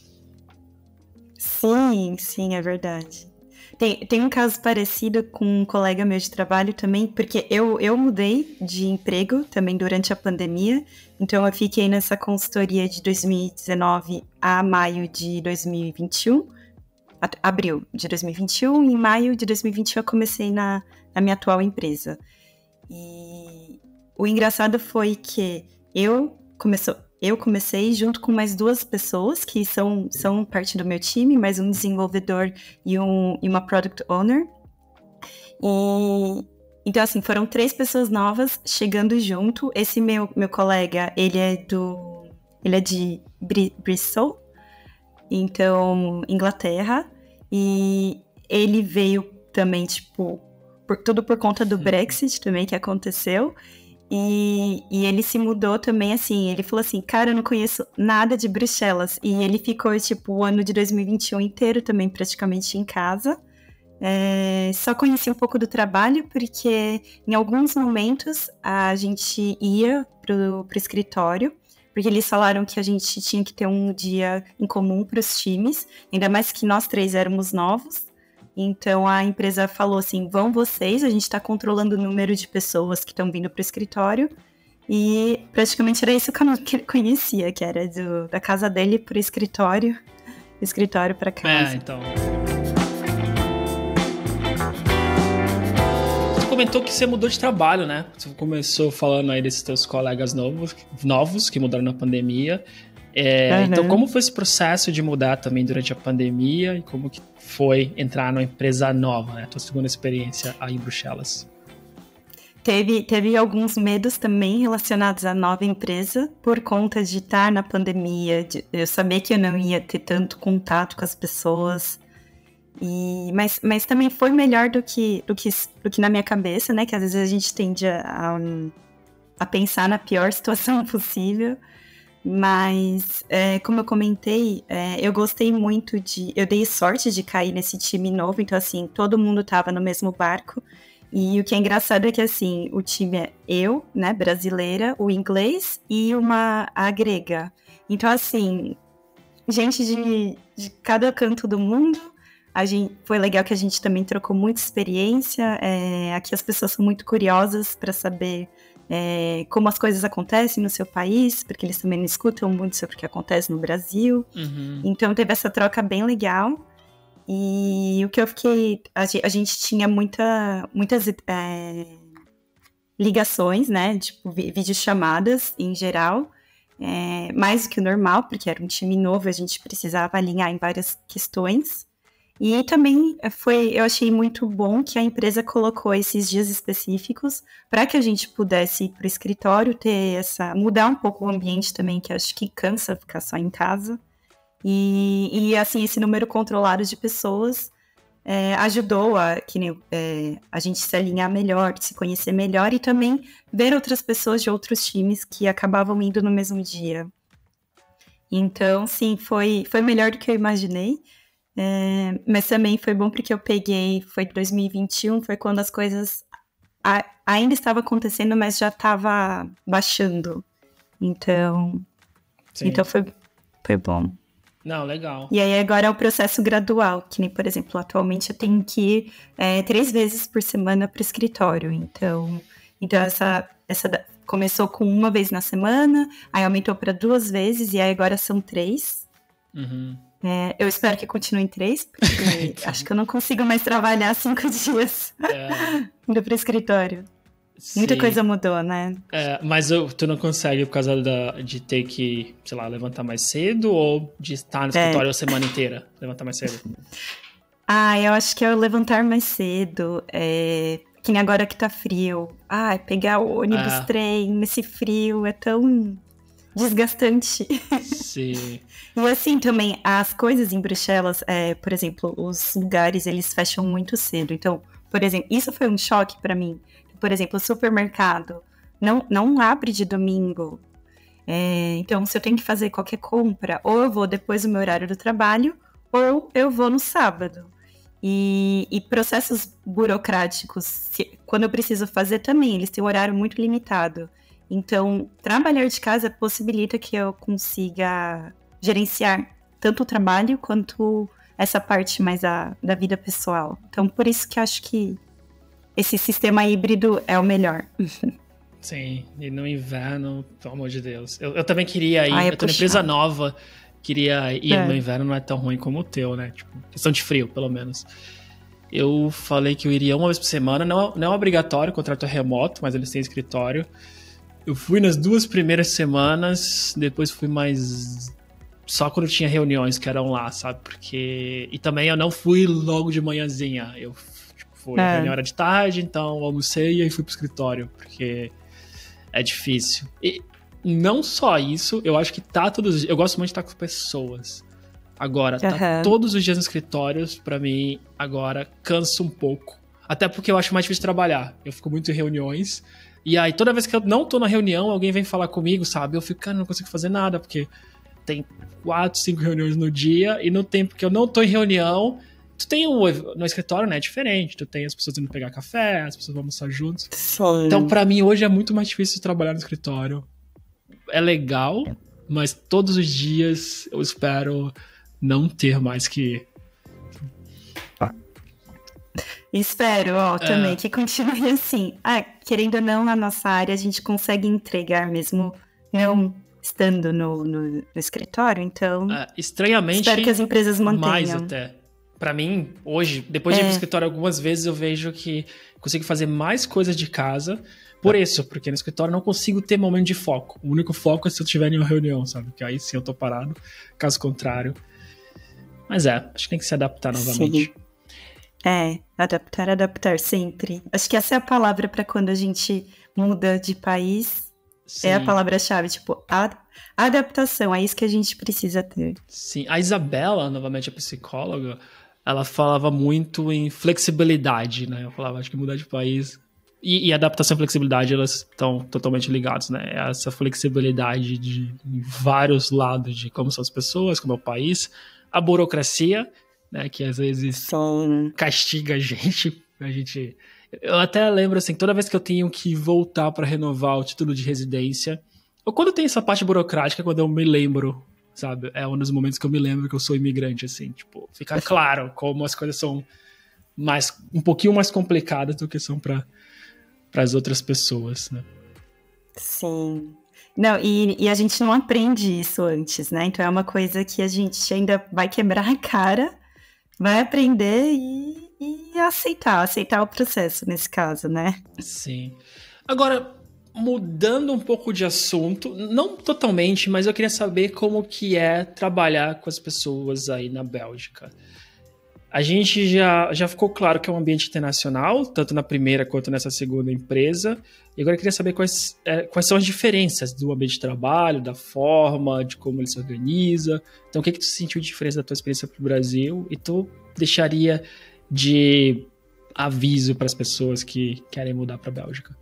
Sim, sim, é verdade. Tem, tem um caso parecido com um colega meu de trabalho também, porque eu, eu mudei de emprego também durante a pandemia, então eu fiquei nessa consultoria de dois mil e dezenove a maio de dois mil e vinte e um, abril de dois mil e vinte e um, e em maio de dois mil e vinte e um eu comecei na, na minha atual empresa. E o engraçado foi que eu, começou, eu comecei junto com mais duas pessoas que são, são parte do meu time, mais um desenvolvedor e, um, e uma Product Owner. E, então, assim, foram três pessoas novas chegando junto. Esse meu, meu colega, ele é do... Ele é de Bristol, então, Inglaterra. E ele veio também, tipo, por, tudo por conta do Brexit também que aconteceu. E, e ele se mudou também, assim, ele falou assim, cara, eu não conheço nada de Bruxelas. E ele ficou, tipo, o ano de dois mil e vinte e um inteiro também praticamente em casa. É, só conheci um pouco do trabalho, porque em alguns momentos a gente ia pro, pro escritório, porque eles falaram que a gente tinha que ter um dia em comum para os times, ainda mais que nós três éramos novos. Então a empresa falou assim, vão vocês, a gente está controlando o número de pessoas que estão vindo para o escritório. E praticamente era isso que eu conhecia, que era do, da casa dele para o escritório, do escritório para casa. É, então... Você comentou que você mudou de trabalho, né? Você começou falando aí desses teus colegas novos, novos que mudaram na pandemia. É, uhum. Então, como foi esse processo de mudar também durante a pandemia e como que foi entrar numa empresa nova, né? Tua segunda experiência aí em Bruxelas. Teve, teve alguns medos também relacionados à nova empresa, por conta de estar na pandemia, de eu saber que eu não ia ter tanto contato com as pessoas. E, mas, mas também foi melhor do que, do, que, do que na minha cabeça, né? Que às vezes a gente tende a, a pensar na pior situação possível. Mas, é, como eu comentei, é, eu gostei muito de... Eu dei sorte de cair nesse time novo, então, assim, todo mundo tava no mesmo barco. E o que é engraçado é que, assim, o time é eu, né, brasileira, o inglês e uma a grega. Então, assim, gente de, de cada canto do mundo. A gente, foi legal que a gente também trocou muita experiência. É, aqui as pessoas são muito curiosas para saber... É, como as coisas acontecem no seu país, porque eles também não escutam muito sobre o que acontece no Brasil. Uhum. Então teve essa troca bem legal. E o que eu fiquei... A gente, a gente tinha muita, muitas é, ligações, né? Tipo, videochamadas em geral. É, mais do que o normal, porque era um time novo, a gente precisava alinhar em várias questões. E também foi, eu achei muito bom que a empresa colocou esses dias específicos para que a gente pudesse ir para o escritório, ter essa, mudar um pouco o ambiente também, que acho que cansa ficar só em casa. E, e assim, esse número controlado de pessoas é, ajudou a, que, é, a gente se alinhar melhor, se conhecer melhor e também ver outras pessoas de outros times que acabavam indo no mesmo dia. Então, sim, foi, foi melhor do que eu imaginei. É, mas também foi bom porque eu peguei, foi dois mil e vinte e um, foi quando as coisas a, ainda estavam acontecendo, mas já estava baixando. Então, então foi, foi bom. Não, legal. E aí agora é o processo gradual, que nem, por exemplo, atualmente eu tenho que ir é, três vezes por semana para o escritório. Então, então essa, essa começou com uma vez na semana, aí aumentou para duas vezes, e aí agora são três. Uhum. É, eu espero que continue em três, porque acho que eu não consigo mais trabalhar cinco dias é. indo para o escritório. Sim. Muita coisa mudou, né? É, mas eu, tu não consegue por causa da, de ter que, sei lá, levantar mais cedo ou de estar no escritório é. a semana inteira? Levantar mais cedo? Ah, eu acho que é o levantar mais cedo. É, que nem agora que tá frio. Ah, pegar o ônibus, é. trem, nesse frio é tão desgastante. Sim. E assim também, as coisas em Bruxelas, é, por exemplo, os lugares, eles fecham muito cedo. Então, por exemplo, isso foi um choque pra mim. Por exemplo, o supermercado não, não abre de domingo. É, então, se eu tenho que fazer qualquer compra, ou eu vou depois do meu horário do trabalho, ou eu vou no sábado. E, e processos burocráticos, se, quando eu preciso fazer também, eles têm um horário muito limitado. Então, trabalhar de casa possibilita que eu consiga gerenciar tanto o trabalho quanto essa parte mais da, da vida pessoal. Então, por isso que eu acho que esse sistema híbrido é o melhor. Sim, e no inverno, pelo amor de Deus. Eu, eu também queria ir, Ai, é eu tô na empresa nova, queria ir, é. no inverno não é tão ruim como o teu, né? Tipo, questão de frio, pelo menos. Eu falei que eu iria uma vez por semana, não, não é obrigatório, o contrato é remoto, mas eles têm escritório. Eu fui nas duas primeiras semanas, depois fui mais... Só quando tinha reuniões que eram lá, sabe? Porque... E também eu não fui logo de manhãzinha. Eu tipo, fui, é. a reunião era de tarde, então eu almocei e aí fui pro escritório, porque é difícil. E não só isso, eu acho que tá todos os dias... Eu gosto muito de estar com pessoas. Agora, tá uhum. todos os dias no escritório, pra mim, agora, cansa um pouco. Até porque eu acho mais difícil trabalhar. Eu fico muito em reuniões... E aí, toda vez que eu não tô na reunião, alguém vem falar comigo, sabe? Eu fico, cara, não consigo fazer nada, porque tem quatro, cinco reuniões no dia, e no tempo que eu não tô em reunião, tu tem um... No escritório, né, é diferente. Tu tem as pessoas indo pegar café, as pessoas vão almoçar juntos. Sim. Então, pra mim, hoje é muito mais difícil trabalhar no escritório. É legal, mas todos os dias eu espero não ter mais que... Espero, ó, também, é. que continue assim. Ah, querendo ou não, na nossa área, a gente consegue entregar mesmo, não estando no, no, no escritório, então... É, estranhamente, espero que as empresas mantenham. Mais até. Pra mim, hoje, depois de ir é. pro escritório algumas vezes, eu vejo que consigo fazer mais coisas de casa, por isso, porque no escritório eu não consigo ter momento de foco. O único foco é se eu estiver em uma reunião, sabe? Que aí sim eu tô parado, caso contrário. Mas é, acho que tem que se adaptar novamente. Sim. É, adaptar, adaptar sempre. Acho que essa é a palavra para quando a gente muda de país. Sim. É a palavra-chave, tipo, a, adaptação, é isso que a gente precisa ter. Sim, a Isabela, novamente a psicóloga, ela falava muito em flexibilidade, né? Eu falava, acho que mudar de país... E, e adaptação e flexibilidade, elas estão totalmente ligadas, né? Essa flexibilidade de em vários lados de como são as pessoas, como é o país, a burocracia... Né, que às vezes Sim. castiga a gente, a gente... Eu até lembro, assim, toda vez que eu tenho que voltar para renovar o título de residência, ou quando tem essa parte burocrática, quando eu me lembro, sabe? É um dos momentos que eu me lembro que eu sou imigrante, assim, tipo, fica claro como as coisas são mais, um pouquinho mais complicadas do que são para as outras pessoas, né? Sim. Não, e, e a gente não aprende isso antes, né? Então é uma coisa que a gente ainda vai quebrar a cara, vai aprender e, e aceitar, aceitar o processo nesse caso, né? Sim. Agora, mudando um pouco de assunto, não totalmente, mas eu queria saber como que é trabalhar com as pessoas aí na Bélgica. A gente já, já ficou claro que é um ambiente internacional, tanto na primeira quanto nessa segunda empresa. E agora eu queria saber quais, é, quais são as diferenças do ambiente de trabalho, da forma, de como ele se organiza. Então, o que, que tu sentiu de diferença da tua experiência para o Brasil? E tu deixaria de aviso para as pessoas que querem mudar para a Bélgica?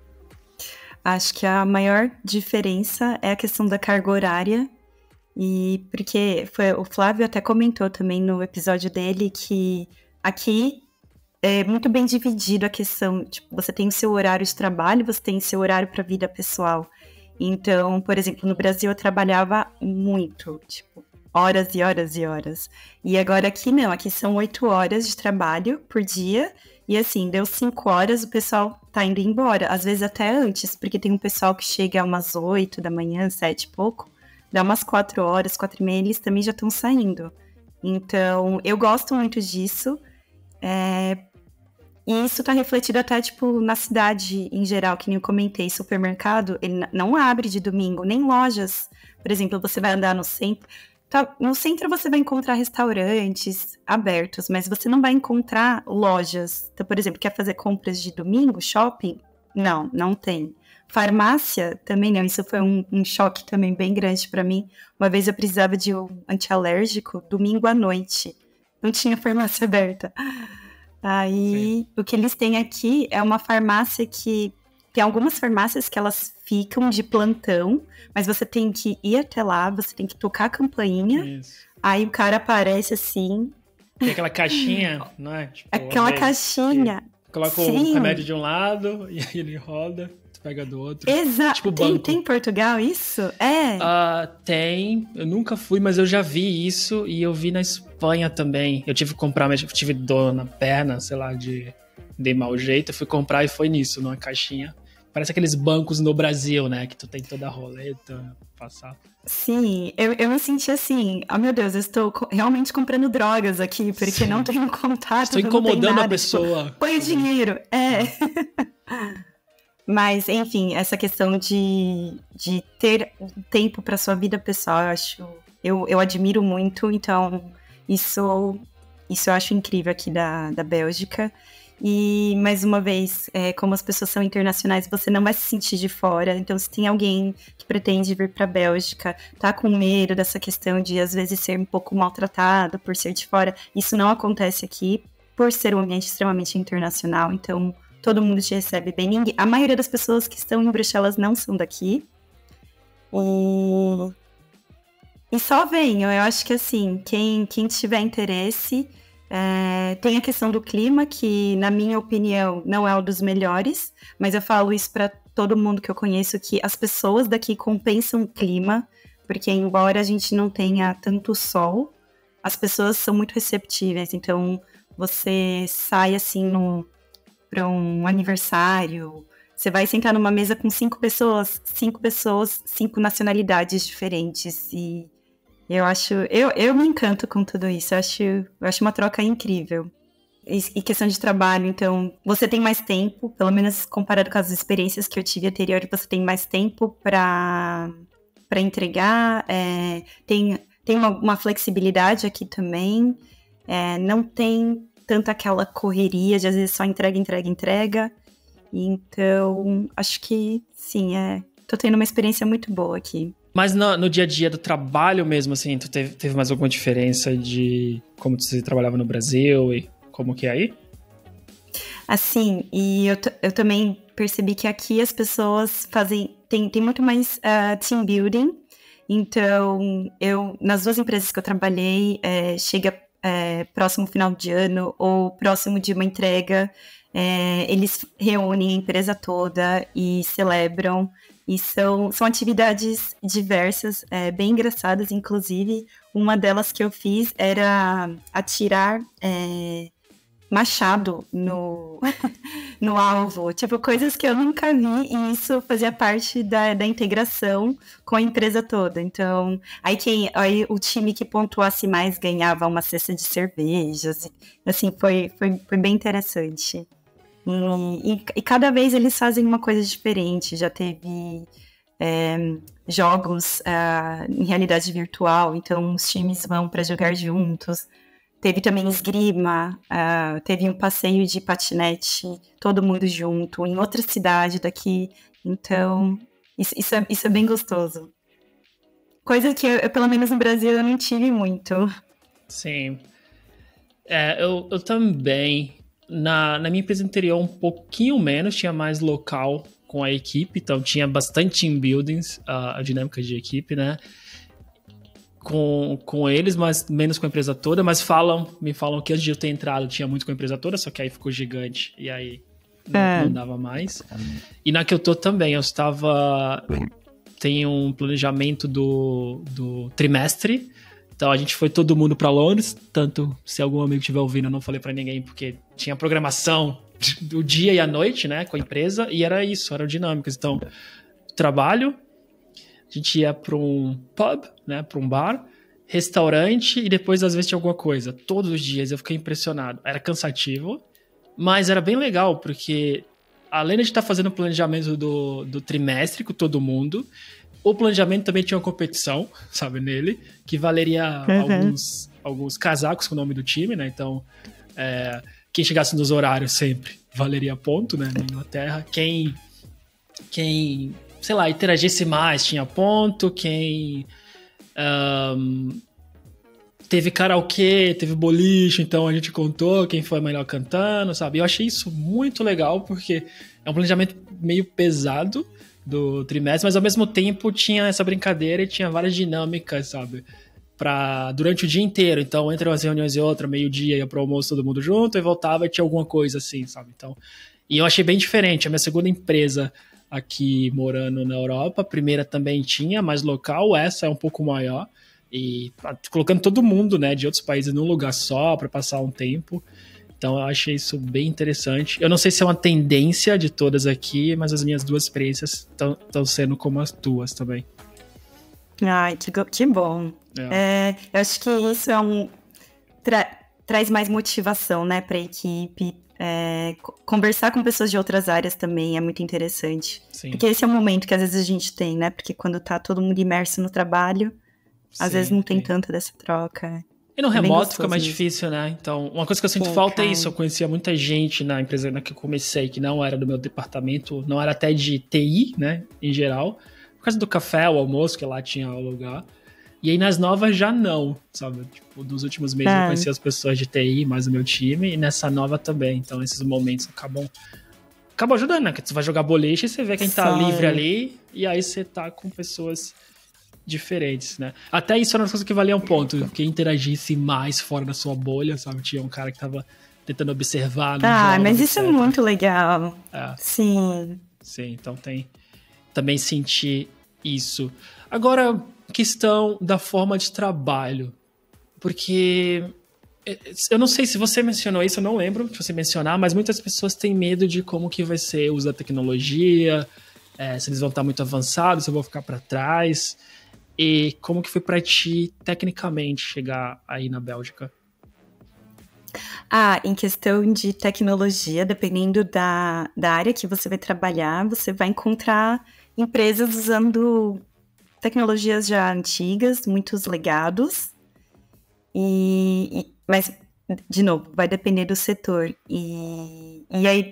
Acho que a maior diferença é a questão da carga horária. E porque foi, o Flávio até comentou também no episódio dele que aqui é muito bem dividido a questão, tipo, você tem o seu horário de trabalho, você tem o seu horário para vida pessoal. Então, por exemplo, no Brasil eu trabalhava muito, tipo, horas e horas e horas. E agora aqui não, aqui são oito horas de trabalho por dia. E assim, deu cinco horas, o pessoal tá indo embora. Às vezes até antes, porque tem um pessoal que chega umas oito da manhã, sete e pouco. Dá umas quatro horas, quatro e meia, eles também já estão saindo. Então, eu gosto muito disso. É... E isso tá refletido até, tipo, na cidade em geral, que nem eu comentei. Supermercado, ele não abre de domingo, nem lojas. Por exemplo, você vai andar no centro. Tá... No centro você vai encontrar restaurantes abertos, mas você não vai encontrar lojas. Então, por exemplo, quer fazer compras de domingo, shopping? Não, não tem. Farmácia também não, isso foi um, um choque também bem grande para mim. Uma vez eu precisava de um antialérgico domingo à noite, não tinha farmácia aberta. Aí, Sim. O que eles têm aqui é uma farmácia que tem algumas farmácias que elas ficam de plantão, mas você tem que ir até lá, você tem que tocar a campainha, Isso. Aí o cara aparece assim. Tem aquela caixinha, não é? Tipo, aquela caixinha. Coloca o remédio de um lado e aí ele roda. Pega do outro. Exato. Tipo tem, tem em Portugal isso? É. Uh, tem. Eu nunca fui, mas eu já vi isso e eu vi na Espanha também. Eu tive que comprar, mas eu tive dor na perna, sei lá, de, de mau jeito. Eu fui comprar e foi nisso, numa caixinha. Parece aqueles bancos no Brasil, né? Que tu tem toda a roleta, passar. Sim, eu, eu me senti assim, oh meu Deus, eu estou co- realmente comprando drogas aqui, porque Sim. não tenho contato. Estou incomodando nada, a pessoa. Tipo, põe o dinheiro, é. Mas, enfim, essa questão de, de ter tempo para sua vida pessoal, eu acho, eu, eu admiro muito, então isso, isso eu acho incrível aqui da, da Bélgica. E, mais uma vez, é, como as pessoas são internacionais, você não vai se sentir de fora. Então, se tem alguém que pretende vir para a Bélgica, tá com medo dessa questão de, às vezes, ser um pouco maltratado por ser de fora, isso não acontece aqui, por ser um ambiente extremamente internacional. Então, todo mundo te recebe bem. Ninguém, a maioria das pessoas que estão em Bruxelas não são daqui. E, e só venham. Eu acho que, assim, quem, quem tiver interesse... É, tem a questão do clima, que na minha opinião não é um dos melhores, mas eu falo isso para todo mundo que eu conheço, que as pessoas daqui compensam o clima, porque embora a gente não tenha tanto sol, as pessoas são muito receptíveis. Então você sai assim para um aniversário, você vai sentar numa mesa com cinco pessoas, cinco pessoas, cinco nacionalidades diferentes, e Eu acho, eu, eu me encanto com tudo isso, eu acho, eu acho uma troca incrível. E, e questão de trabalho, então, você tem mais tempo, pelo menos comparado com as experiências que eu tive anterior, você tem mais tempo para para entregar, é, tem, tem uma, uma flexibilidade aqui também, é, não tem tanta aquela correria de às vezes só entrega, entrega, entrega. Então, acho que sim, é, tô tendo uma experiência muito boa aqui. Mas no, no dia a dia do trabalho mesmo, assim, tu teve, teve mais alguma diferença de como você trabalhava no Brasil e como que é aí? Assim, e eu, eu também percebi que aqui as pessoas fazem, tem, tem muito mais uh, team building. Então, eu, nas duas empresas que eu trabalhei, é, chega é, próximo final de ano ou próximo de uma entrega, é, eles reúnem a empresa toda e celebram. E são, são atividades diversas, é, bem engraçadas, inclusive. Uma delas que eu fiz era atirar é, machado no, no alvo. Tipo, coisas que eu nunca vi, e isso fazia parte da, da integração com a empresa toda. Então, aí, quem, aí o time que pontuasse mais ganhava uma cesta de cervejas. Assim, foi, foi, foi bem interessante. E, e, e cada vez eles fazem uma coisa diferente. Já teve é, jogos uh, em realidade virtual, então os times vão para jogar juntos. Teve também esgrima, uh, teve um passeio de patinete, todo mundo junto, em outra cidade daqui. Então, isso, isso, é, isso é bem gostoso. Coisa que, eu, pelo menos no Brasil, eu não tive muito. Sim. É, eu, eu também. Na, na minha empresa anterior, um pouquinho menos, tinha mais local com a equipe, então tinha bastante team buildings, a, a dinâmica de equipe, né? Com, com eles, mas menos com a empresa toda, mas falam, me falam que antes de eu ter entrado tinha muito com a empresa toda, só que aí ficou gigante e aí não, é. não dava mais. E na que eu tô também, eu estava... Tem um planejamento do, do trimestre, então a gente foi todo mundo pra Londres, tanto se algum amigo estiver ouvindo, eu não falei pra ninguém, porque tinha programação do dia e à noite, né, com a empresa, e era isso, eram dinâmicas. Então, trabalho, a gente ia pra um pub, né, pra um bar, restaurante, e depois às vezes tinha alguma coisa. Todos os dias eu fiquei impressionado. Era cansativo, mas era bem legal, porque além de estar fazendo o planejamento do, do trimestre com todo mundo, o planejamento também tinha uma competição, sabe, nele, que valeria uhum. alguns, alguns casacos com o nome do time, né? Então, é, quem chegasse nos horários sempre valeria ponto, né? Na Inglaterra. Quem, quem, sei lá, interagisse mais tinha ponto. Quem um, teve karaokê, teve boliche, então a gente contou quem foi melhor cantando, sabe? Eu achei isso muito legal, porque é um planejamento meio pesado do trimestre, mas ao mesmo tempo tinha essa brincadeira e tinha várias dinâmicas, sabe? Pra, durante o dia inteiro. Então, entre umas reuniões e outra, meio-dia ia pro almoço todo mundo junto e voltava e tinha alguma coisa assim, sabe? Então, e eu achei bem diferente. A minha segunda empresa aqui morando na Europa, a primeira também tinha, mais local, essa é um pouco maior. E colocando todo mundo, né, de outros países num lugar só para passar um tempo. Então eu achei isso bem interessante. Eu não sei se é uma tendência de todas aqui, mas as minhas duas experiências estão sendo como as tuas também. Ai, que, que bom. É. É, eu acho que isso é um tra, traz mais motivação, né, para a equipe. É, conversar com pessoas de outras áreas também é muito interessante. Sim. Porque esse é o momento que às vezes a gente tem, né? Porque quando tá todo mundo imerso no trabalho, às sim, vezes não tem sim. tanta dessa troca. E no é remoto fica mais mesmo. difícil, né? Então, uma coisa que eu sinto sim, falta cara. é isso. Eu conhecia muita gente na empresa na que eu comecei, que não era do meu departamento, não era até de T I, né? Em geral. Por causa do café, o almoço, que lá tinha o lugar. E aí nas novas já não, sabe? Tipo, dos últimos meses é. eu conheci as pessoas de T I, mais o meu time, e nessa nova também. Então esses momentos acabam, acabam ajudando, né? Porque você vai jogar boliche e você vê quem tá Sim. livre ali, e aí você tá com pessoas diferentes, né? Até isso era uma coisa que valia um ponto, que interagisse mais fora da sua bolha, sabe? Tinha um cara que tava tentando observar. Ah, jogos, mas isso etcétera. É muito legal. É. Sim. Sim, então tem também sentir isso. Agora, questão da forma de trabalho, porque eu não sei se você mencionou isso, eu não lembro de você mencionar, mas muitas pessoas têm medo de como que vai ser o uso da tecnologia, é, se eles vão estar muito avançados, se eu vou ficar para trás. E como que foi para ti, tecnicamente, chegar aí na Bélgica? Ah, em questão de tecnologia, dependendo da, da área que você vai trabalhar, você vai encontrar empresas usando tecnologias já antigas, muitos legados. E, e, mas, de novo, vai depender do setor. E, e aí...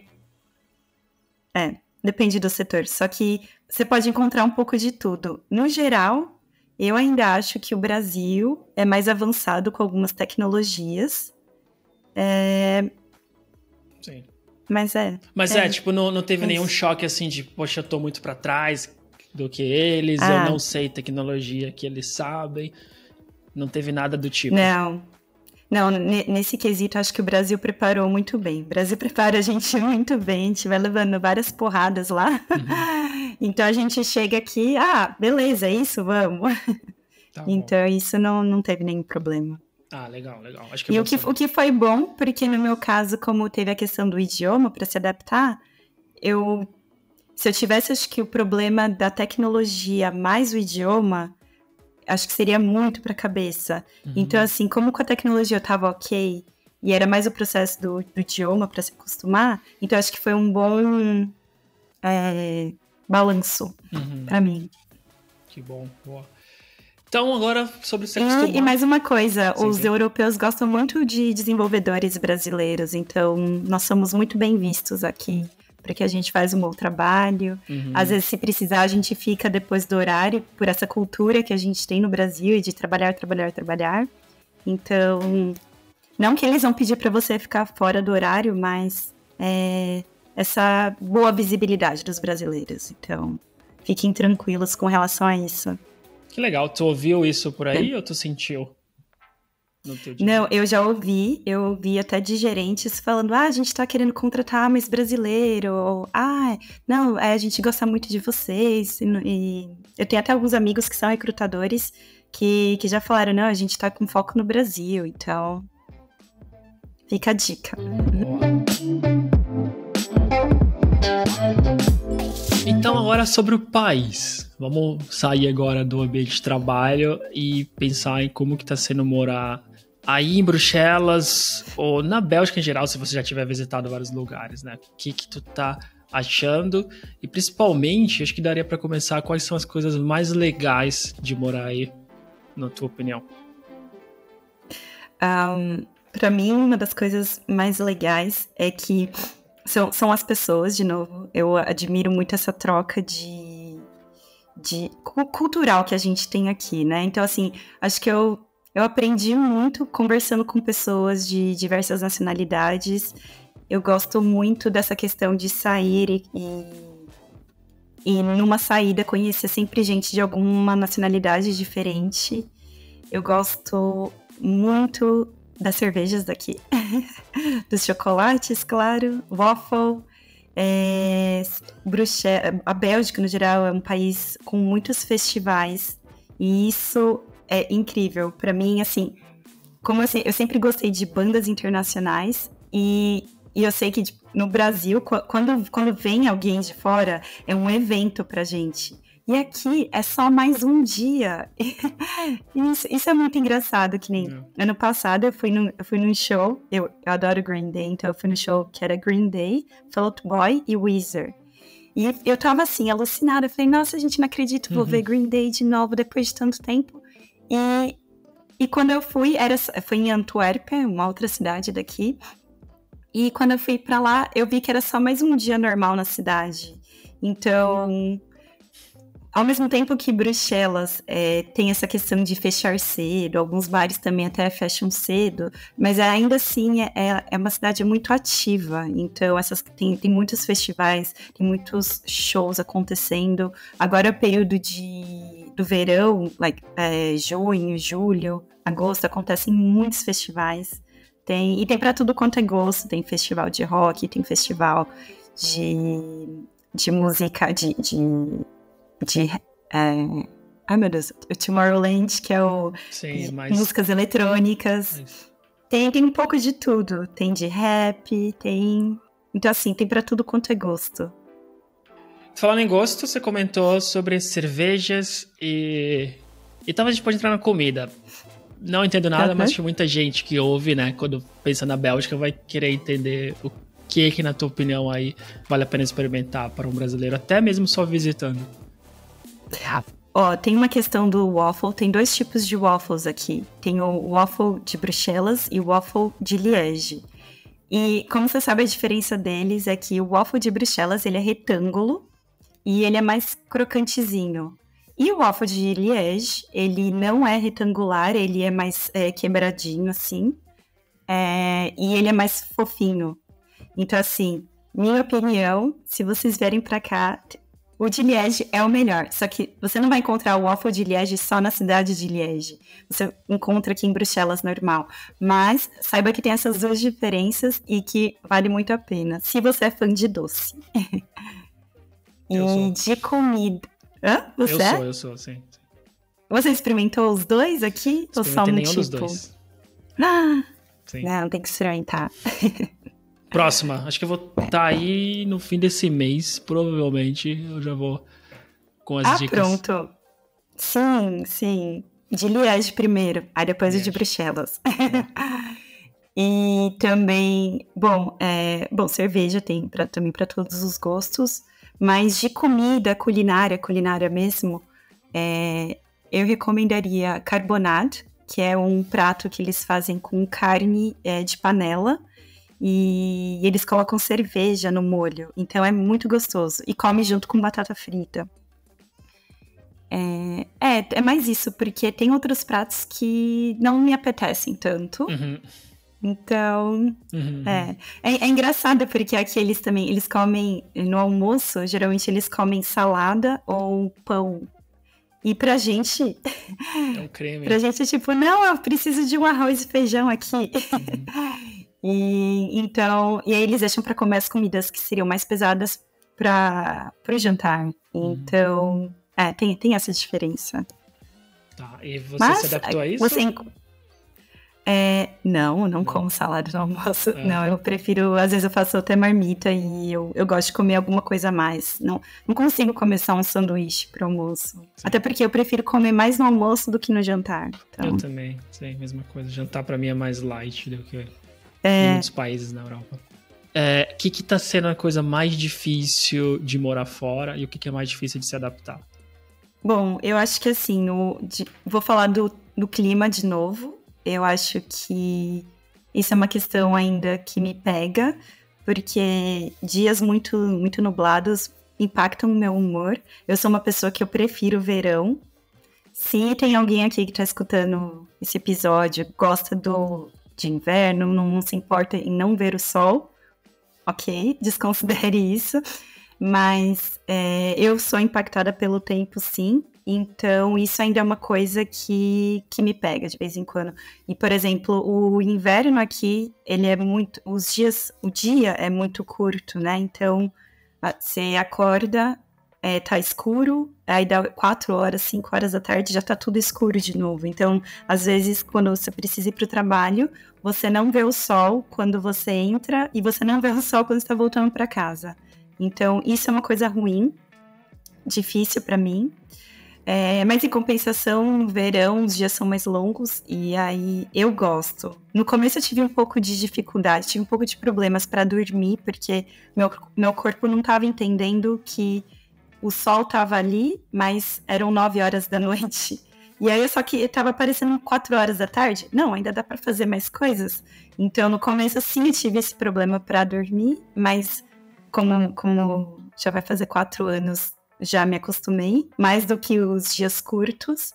É, depende do setor. Só que você pode encontrar um pouco de tudo. No geral... Eu ainda acho que o Brasil é mais avançado com algumas tecnologias. É... Sim. Mas é... Mas é, é tipo, não, não teve é nenhum choque assim de, poxa, eu tô muito pra trás do que eles, ah. eu não sei tecnologia que eles sabem. Não teve nada do tipo. Não. Não, n- nesse quesito, acho que o Brasil preparou muito bem. O Brasil prepara a gente muito bem, a gente vai levando várias porradas lá. Uhum. Então a gente chega aqui, ah, beleza, é isso, vamos. Tá então isso não, não teve nenhum problema. Ah, legal, legal. Acho que é e o que, o que foi bom, porque no meu caso, como teve a questão do idioma para se adaptar, eu, se eu tivesse, acho que o problema da tecnologia mais o idioma, acho que seria muito para a cabeça. Uhum. Então, assim, como com a tecnologia eu tava ok, e era mais o processo do, do idioma para se acostumar, então acho que foi um bom é, balanço Uhum. para mim. Que bom, boa. Então, agora, sobre se acostumar... E, e mais uma coisa, sim, os sim. europeus gostam muito de desenvolvedores brasileiros, então nós somos muito bem vistos aqui, porque a gente faz um bom trabalho. Uhum. Às vezes, se precisar, a gente fica depois do horário, por essa cultura que a gente tem no Brasil, e de trabalhar, trabalhar, trabalhar. Então, não que eles vão pedir para você ficar fora do horário, mas é, essa boa visibilidade dos brasileiros. Então, fiquem tranquilos com relação a isso. Que legal. Tu ouviu isso por aí é. ou tu sentiu no teu dia? Não, eu já ouvi. Eu ouvi até de gerentes falando, ah, a gente tá querendo contratar mais brasileiro. Ou, ah, não, é, a gente gosta muito de vocês. E, e eu tenho até alguns amigos que são recrutadores que, que já falaram, não, a gente tá com foco no Brasil. Então, fica a dica. Então, agora sobre o país. Vamos sair agora do ambiente de trabalho e pensar em como que está sendo morar aí em Bruxelas ou na Bélgica em geral, se você já tiver visitado vários lugares, né? O que que tu tá achando? E principalmente, acho que daria para começar, quais são as coisas mais legais de morar aí, na tua opinião? Um, para mim, uma das coisas mais legais é que são, são as pessoas, de novo. Eu admiro muito essa troca de... De, cultural que a gente tem aqui, né? Então, assim, acho que eu, eu aprendi muito conversando com pessoas de diversas nacionalidades. Eu gosto muito dessa questão de sair e, e numa saída conhecer sempre gente de alguma nacionalidade diferente. Eu gosto muito das cervejas daqui, dos chocolates, claro, waffle. É, Bruxelas, a Bélgica, no geral, é um país com muitos festivais e isso é incrível. Para mim, assim, como eu, eu sempre gostei de bandas internacionais e, e eu sei que no Brasil, quando, quando vem alguém de fora, é um evento pra gente. E aqui é só mais um dia. Isso, isso é muito engraçado, que nem Não. ano passado eu fui num, eu fui num show, eu, eu adoro Green Day, então eu fui no show que era Green Day, Fall Out Boy e Weezer. E eu tava assim, alucinada, eu falei, nossa, gente, não acredito, vou uhum. ver Green Day de novo depois de tanto tempo. E, e quando eu fui, era, foi em Antuérpia, uma outra cidade daqui, e quando eu fui pra lá, eu vi que era só mais um dia normal na cidade. Então... Ao mesmo tempo que Bruxelas é, tem essa questão de fechar cedo, alguns bares também até fecham cedo, mas ainda assim é, é uma cidade muito ativa, então essas, tem, tem muitos festivais, tem muitos shows acontecendo. Agora é o período de, do verão, like, é, junho, julho, agosto, acontecem muitos festivais. Tem, e tem para tudo quanto é gosto, tem festival de rock, tem festival de, de música, de... de de é... ai meu Deus, o Tomorrowland, que é o Sim, mas... músicas eletrônicas. Tem, tem um pouco de tudo, tem de rap, tem... Então assim, tem pra tudo quanto é gosto. Falando em gosto, você comentou sobre cervejas e... E talvez a gente pode entrar na comida. Não entendo nada, uhum. mas tem muita gente que ouve, né, quando pensa na Bélgica, vai querer entender o que que, na tua opinião, aí vale a pena experimentar para um brasileiro, até mesmo só visitando. Ó, oh, tem uma questão do waffle, tem dois tipos de waffles aqui. Tem o waffle de Bruxelas e o waffle de Liège. E como você sabe, a diferença deles é que o waffle de Bruxelas, ele é retângulo e ele é mais crocantezinho. E o waffle de Liège, ele não é retangular, ele é mais é, quebradinho, assim. É, e ele é mais fofinho. Então, assim, minha opinião, se vocês vierem pra cá... O de Liège é o melhor, só que você não vai encontrar o waffle de Liège só na cidade de Liège. Você encontra aqui em Bruxelas normal. Mas saiba que tem essas duas diferenças e que vale muito a pena, se você é fã de doce. E de comida... Hã? Você eu é? sou, eu sou, sim. Você experimentou os dois aqui? Ou só um nenhum tipo? Dos dois. Ah, sim. Não, tem que experimentar. Próxima, acho que eu vou estar tá aí no fim desse mês, provavelmente eu já vou com as ah, dicas. Ah, pronto. Sim, sim. De Liège primeiro, aí depois Liège. O de Bruxelas. E também, bom, é, bom cerveja tem pra, também para todos os gostos, mas de comida, culinária, culinária mesmo, é, eu recomendaria carbonade, que é um prato que eles fazem com carne é, de panela, e eles colocam cerveja no molho, então é muito gostoso, e come junto com batata frita. É, é, é mais isso, porque tem outros pratos que não me apetecem tanto. Uhum. Então, Uhum. é, é. É engraçado, porque aqui eles também, eles comem, no almoço, geralmente eles comem salada ou pão. E pra gente... É um creme. Pra gente é tipo, não, eu preciso de um arroz e feijão aqui. Uhum. e, então, e aí eles deixam pra comer as comidas que seriam mais pesadas pra, pro jantar. Então... Uhum. É, tem, tem essa diferença. Tá, e você Mas, se adaptou a isso? Você, é, não, não, não como salada no almoço. É. Não, eu prefiro, às vezes eu faço até marmita e eu, eu gosto de comer alguma coisa a mais. Não, não consigo comer só um sanduíche pro almoço. Sim. Até porque eu prefiro comer mais no almoço do que no jantar. Então... Eu também, sim, mesma coisa. Jantar pra mim é mais light do que é... em muitos países na Europa. O é, que que tá sendo a coisa mais difícil de morar fora e o que que é mais difícil de se adaptar? Bom, eu acho que assim, o, de, vou falar do, do clima de novo. Eu acho que isso é uma questão ainda que me pega, porque dias muito, muito nublados impactam o meu humor. Eu sou uma pessoa que eu prefiro verão. Se tem alguém aqui que está escutando esse episódio, gosta do, de inverno, não, não se importa em não ver o sol, ok, desconsidere isso. Mas é, eu sou impactada pelo tempo, sim. Então, isso ainda é uma coisa que, que me pega de vez em quando. E, por exemplo, o inverno aqui, ele é muito... Os dias... O dia é muito curto, né? Então, você acorda, é, tá escuro, aí dá quatro horas, cinco horas da tarde, já tá tudo escuro de novo. Então, às vezes, quando você precisa ir pro trabalho, você não vê o sol quando você entra e você não vê o sol quando você tá voltando para casa. Então, isso é uma coisa ruim, difícil para mim. É, mas, em compensação, no verão, os dias são mais longos e aí eu gosto. No começo eu tive um pouco de dificuldade, tive um pouco de problemas para dormir, porque meu, meu corpo não estava entendendo que o sol estava ali, mas eram nove horas da noite. E aí, só que estava aparecendo quatro horas da tarde. Não, ainda dá para fazer mais coisas. Então, no começo, sim, eu tive esse problema para dormir, mas... Como, como já vai fazer quatro anos, já me acostumei, mais do que os dias curtos.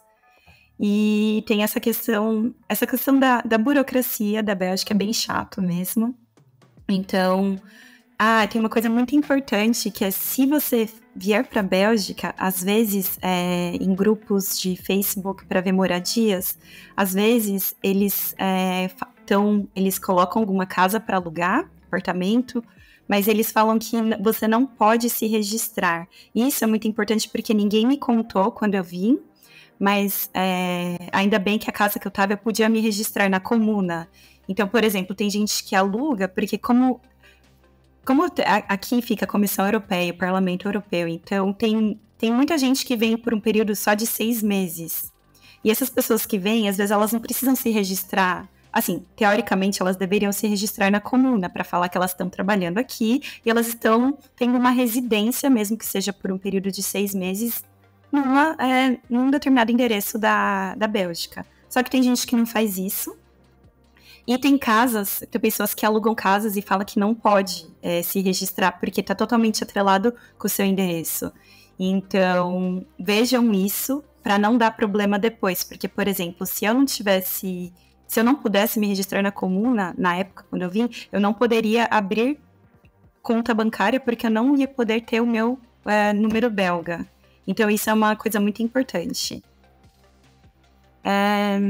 E tem essa questão, essa questão da, da burocracia da Bélgica, é bem chato mesmo. Então, ah, tem uma coisa muito importante, que é se você vier para a Bélgica, às vezes, é, em grupos de Facebook para ver moradias, às vezes eles, é, tão, eles colocam alguma casa para alugar, apartamento, mas eles falam que você não pode se registrar. Isso é muito importante porque ninguém me contou quando eu vim, mas é, ainda bem que a casa que eu estava eu podia me registrar na comuna. Então, por exemplo, tem gente que aluga, porque como, como aqui fica a Comissão Europeia, o Parlamento Europeu, então tem, tem muita gente que vem por um período só de seis meses. E essas pessoas que vêm, às vezes elas não precisam se registrar. Assim, teoricamente, elas deveriam se registrar na comuna para falar que elas estão trabalhando aqui e elas estão tendo uma residência, mesmo que seja por um período de seis meses, numa, é, num determinado endereço da, da Bélgica. Só que tem gente que não faz isso. E tem casas, tem pessoas que alugam casas e falam que não pode é, se registrar porque está totalmente atrelado com o seu endereço. Então, vejam isso para não dar problema depois. Porque, por exemplo, se eu não tivesse... Se eu não pudesse me registrar na comuna, na época, quando eu vim, eu não poderia abrir conta bancária porque eu não ia poder ter o meu é, número belga. Então, isso é uma coisa muito importante. É...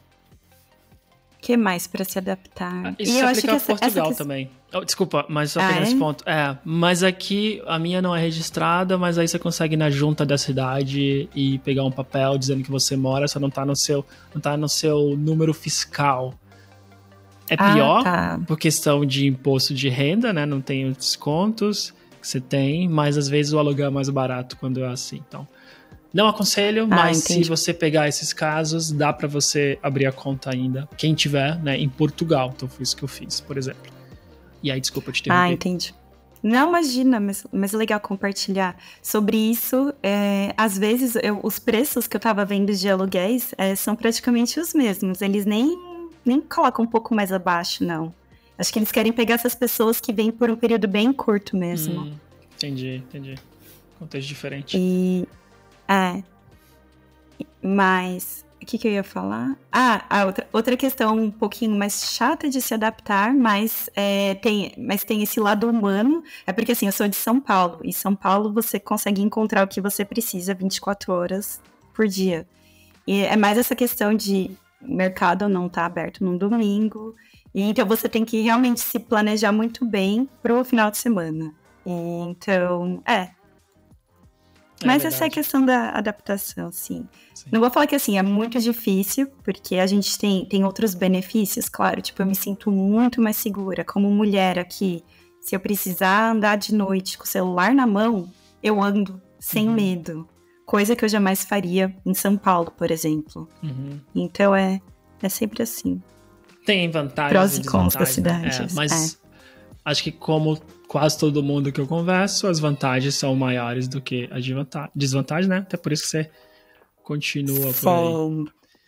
O que mais para se adaptar? Isso e se eu aplica acho que a essa, Portugal essa... também. Oh, desculpa, mas só ah, pegando é? esse ponto. É, mas aqui a minha não é registrada, mas aí você consegue ir na junta da cidade e pegar um papel dizendo que você mora, só não tá no seu, não tá no seu número fiscal. É pior, ah, tá. Por questão de imposto de renda, né? Não tem os descontos que você tem, mas às vezes o aluguel é mais barato quando é assim. Então, Não aconselho, Ah, mas entendi. se você pegar esses casos, dá pra você abrir a conta ainda. Quem tiver, né, em Portugal. Então foi isso que eu fiz, por exemplo. E aí, desculpa te interromper. Ah, entendi. Não, imagina, mas, mas é legal compartilhar. Sobre isso, é, às vezes eu- os preços que eu tava vendo de aluguéis é, são praticamente os mesmos. Eles nem, nem colocam um pouco mais abaixo, não. Acho que eles querem pegar essas pessoas que vêm por um período bem curto mesmo. Hum, entendi, entendi. Contexto diferente. E. É. Mas. O que, que eu ia falar? Ah, a outra, outra questão um pouquinho mais chata de se adaptar, mas, é, tem, mas tem esse lado humano. É porque, assim, eu sou de São Paulo. E São Paulo você consegue encontrar o que você precisa vinte e quatro horas por dia. E é mais essa questão de o mercado não tá aberto num domingo. E então você tem que realmente se planejar muito bem pro final de semana. E, então, é. Mas É essa é a verdade. questão da adaptação, sim. Sim. Não vou falar que, assim, é muito difícil, porque a gente tem, tem outros benefícios, claro. Tipo, eu me sinto muito mais segura como mulher aqui. Se eu precisar andar de noite com o celular na mão, eu ando sem Uhum. medo. Coisa que eu jamais faria em São Paulo, por exemplo. Uhum. Então, é, é sempre assim. Tem vantagens Prós e e cons da desvantagens, né? cidade. É, mas acho que como quase todo mundo que eu converso, as vantagens são maiores do que as desvantagens, né? Até por isso que você continua por aí. Sim.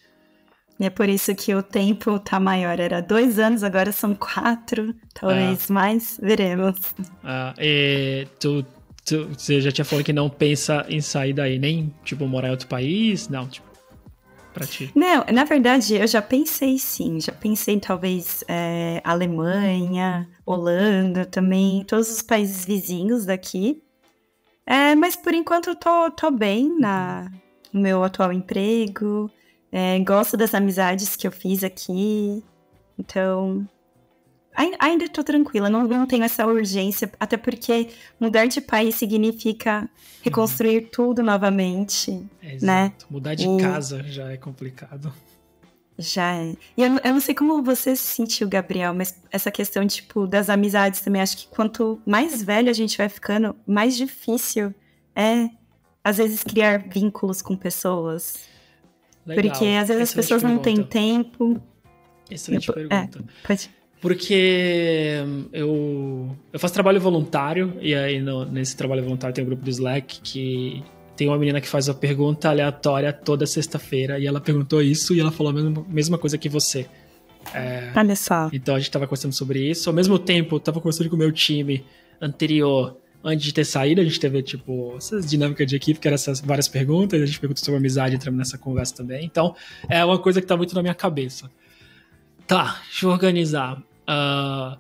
E é por isso que o tempo tá maior. Era dois anos, agora são quatro. Talvez mais, veremos. Ah, e tu, tu, você já tinha falado que não pensa em sair daí, nem, tipo, morar em outro país? Não, tipo, pra ti. Não, na verdade, eu já pensei sim. Já pensei em talvez é, Alemanha, Holanda também, todos os países vizinhos daqui. É, mas por enquanto eu tô, tô bem na, no meu atual emprego. É, gosto das amizades que eu fiz aqui. Então, ai- ainda tô tranquila. Não, não tenho essa urgência. Até porque mudar de país significa reconstruir tudo novamente. É, Né? exato. Mudar de E- casa já é complicado. Já é. E eu, não- eu não sei como você se sentiu, Gabriel, mas essa questão, tipo, das amizades também, acho que quanto mais velho a gente vai ficando, mais difícil é, às vezes, criar vínculos com pessoas. Legal. Porque às vezes as Excelente pessoas não têm pergunta. tempo. Excelente Eu- pergunta. É, pode. Porque eu, eu faço trabalho voluntário, e aí no- nesse trabalho voluntário tem um grupo do Slack que tem uma menina que faz uma pergunta aleatória toda sexta-feira, e ela perguntou isso e ela falou a mesma, mesma coisa que você. Olha só. Então a gente tava conversando sobre isso. Ao mesmo tempo, eu tava conversando com o meu time anterior, antes de ter saído, a gente teve, tipo, essas dinâmicas de equipe, que eram essas várias perguntas, a gente perguntou sobre amizade, entramos nessa conversa também. Então, é uma coisa que tá muito na minha cabeça. Tá, deixa eu organizar. Ah,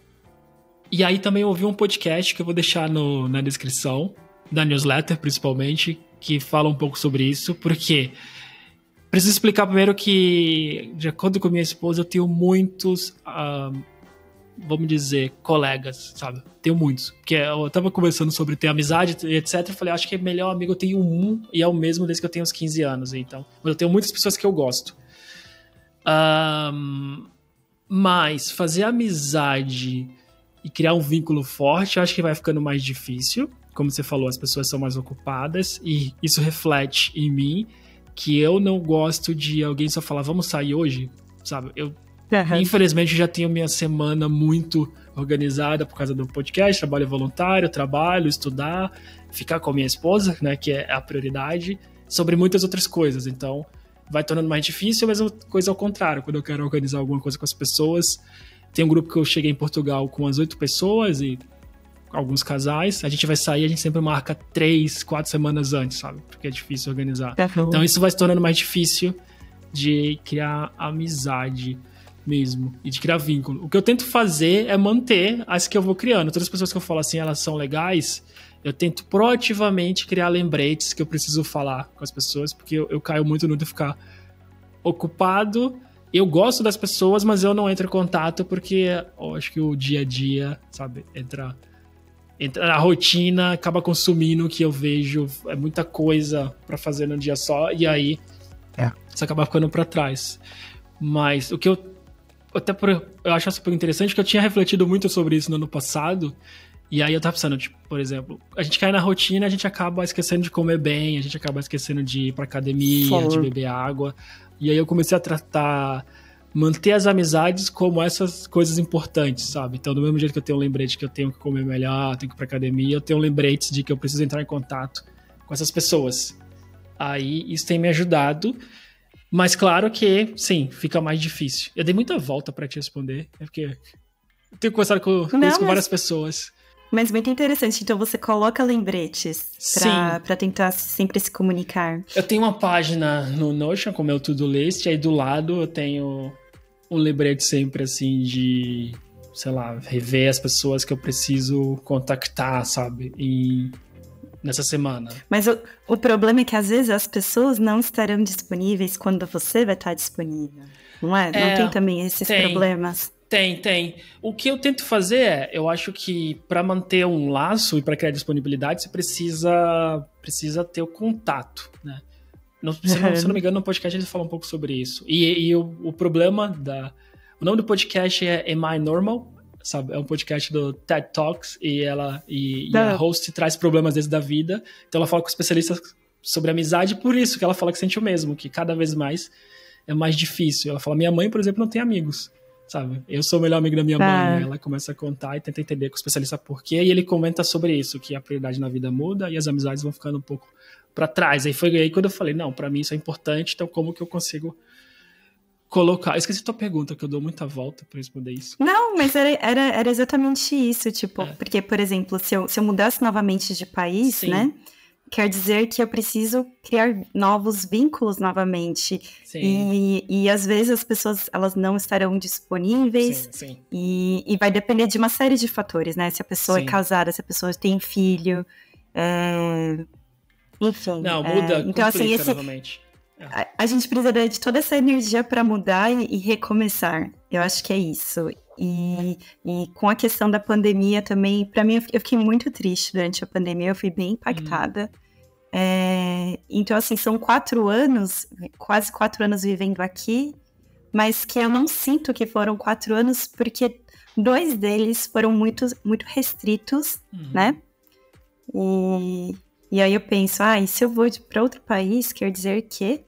e aí também eu ouvi um podcast que eu vou deixar no, na descrição, da newsletter principalmente, que fala um pouco sobre isso, porque preciso explicar primeiro que, de acordo com minha esposa, eu tenho muitos, ah, vamos dizer, colegas, sabe? Tenho muitos. Porque eu tava conversando sobre ter amizade e etcétera. Eu falei, acho que é melhor amigo eu tenho um, e é o mesmo desde que eu tenho uns quinze anos. Então, mas eu tenho muitas pessoas que eu gosto. Um, mas fazer amizade e criar um vínculo forte, eu acho que vai ficando mais difícil. Como você falou, as pessoas são mais ocupadas e isso reflete em mim que eu não gosto de alguém só falar, vamos sair hoje, sabe? Eu, Uhum. infelizmente, já tenho minha semana muito organizada por causa do podcast, trabalho voluntário, trabalho, estudar, ficar com a minha esposa, né, que é a prioridade, sobre muitas outras coisas. Então, vai tornando mais difícil, mas a mesma coisa ao contrário. Quando eu quero organizar alguma coisa com as pessoas, tem um grupo que eu cheguei em Portugal com umas oito pessoas e alguns casais, a gente vai sair, a gente sempre marca três, quatro semanas antes, sabe? Porque é difícil organizar. Uhum. Então isso vai se tornando mais difícil de criar amizade mesmo e de criar vínculo. O que eu tento fazer é manter as que eu vou criando. Todas as pessoas que eu falo assim, elas são legais, eu tento proativamente criar lembretes que eu preciso falar com as pessoas, porque eu, eu caio muito no de ficar ocupado. Eu gosto das pessoas, mas eu não entro em contato porque eu acho que o dia a dia, sabe, entra, entra na rotina, acaba consumindo o que eu vejo, é muita coisa pra fazer num dia só, e aí É. você acaba ficando pra trás. Mas o que eu até por, eu acho super interessante, que eu tinha refletido muito sobre isso no ano passado, E aí eu tava pensando, tipo, por exemplo, a gente cai na rotina, a gente acaba esquecendo de comer bem, a gente acaba esquecendo de ir pra academia, Sim. de beber água. E aí eu comecei a tratar, manter as amizades como essas coisas importantes, sabe? Então, do mesmo jeito que eu tenho um lembrete que eu tenho que comer melhor, tenho que ir pra academia, eu tenho lembretes de que eu preciso entrar em contato com essas pessoas. Aí isso tem me ajudado. Mas claro que, sim, fica mais difícil. Eu dei muita volta pra te responder, é porque eu tenho conversado com, com, Não, isso com mas... várias pessoas. Mas muito interessante, então você coloca lembretes pra, pra tentar sempre se comunicar. Eu tenho uma página no Notion com o meu to-do list, e aí do lado eu tenho um lembrete sempre assim de, sei lá, rever as pessoas que eu preciso contactar, sabe, e nessa semana. Mas o, o problema é que às vezes as pessoas não estarão disponíveis quando você vai estar disponível, não é? é não tem também esses tem. problemas? Tem, tem. O que eu tento fazer é, eu acho que para manter um laço e para criar disponibilidade, você precisa, precisa ter o contato, né? Não, se, não, se não me engano, no podcast a gente fala um pouco sobre isso. E, e o, o problema da... O nome do podcast é Am I Normal? Sabe? É um podcast do TED Talks e, ela, e, e a host traz problemas desde da vida. Então ela fala com especialistas sobre amizade, por isso que ela fala que sente o mesmo, que cada vez mais é mais difícil. Ela fala, minha mãe, por exemplo, não tem amigos. Sabe? Eu sou o melhor amigo da minha ah. mãe. Ela começa a contar e tenta entender com o especialista por quê. E ele comenta sobre isso, que a prioridade na vida muda e as amizades vão ficando um pouco para trás. Aí foi aí quando eu falei, não, para mim isso é importante, então como que eu consigo colocar... Eu esqueci a tua pergunta, que eu dou muita volta para responder isso. Não, mas era, era, era exatamente isso, tipo, é. porque, por exemplo, se eu, se eu mudasse novamente de país, Sim. né? Quer dizer que eu preciso criar novos vínculos novamente. Sim. E, e às vezes as pessoas elas não estarão disponíveis. Sim, sim. E, e vai depender de uma série de fatores, né? Se a pessoa sim. é casada, se a pessoa tem filho. É... Enfim. Não, muda, é... Então, assim, esse... novamente. É. A, a gente precisa de toda essa energia para mudar e, e recomeçar. Eu acho que é isso. E, e com a questão da pandemia também, para mim, eu fiquei muito triste durante a pandemia. Eu fui bem impactada. Hum. É, então, assim, são quatro anos, quase quatro anos vivendo aqui, mas que eu não sinto que foram quatro anos, porque dois deles foram muito, muito restritos, uhum. né? E, e aí eu penso, ah, e se eu vou para outro país, quer dizer que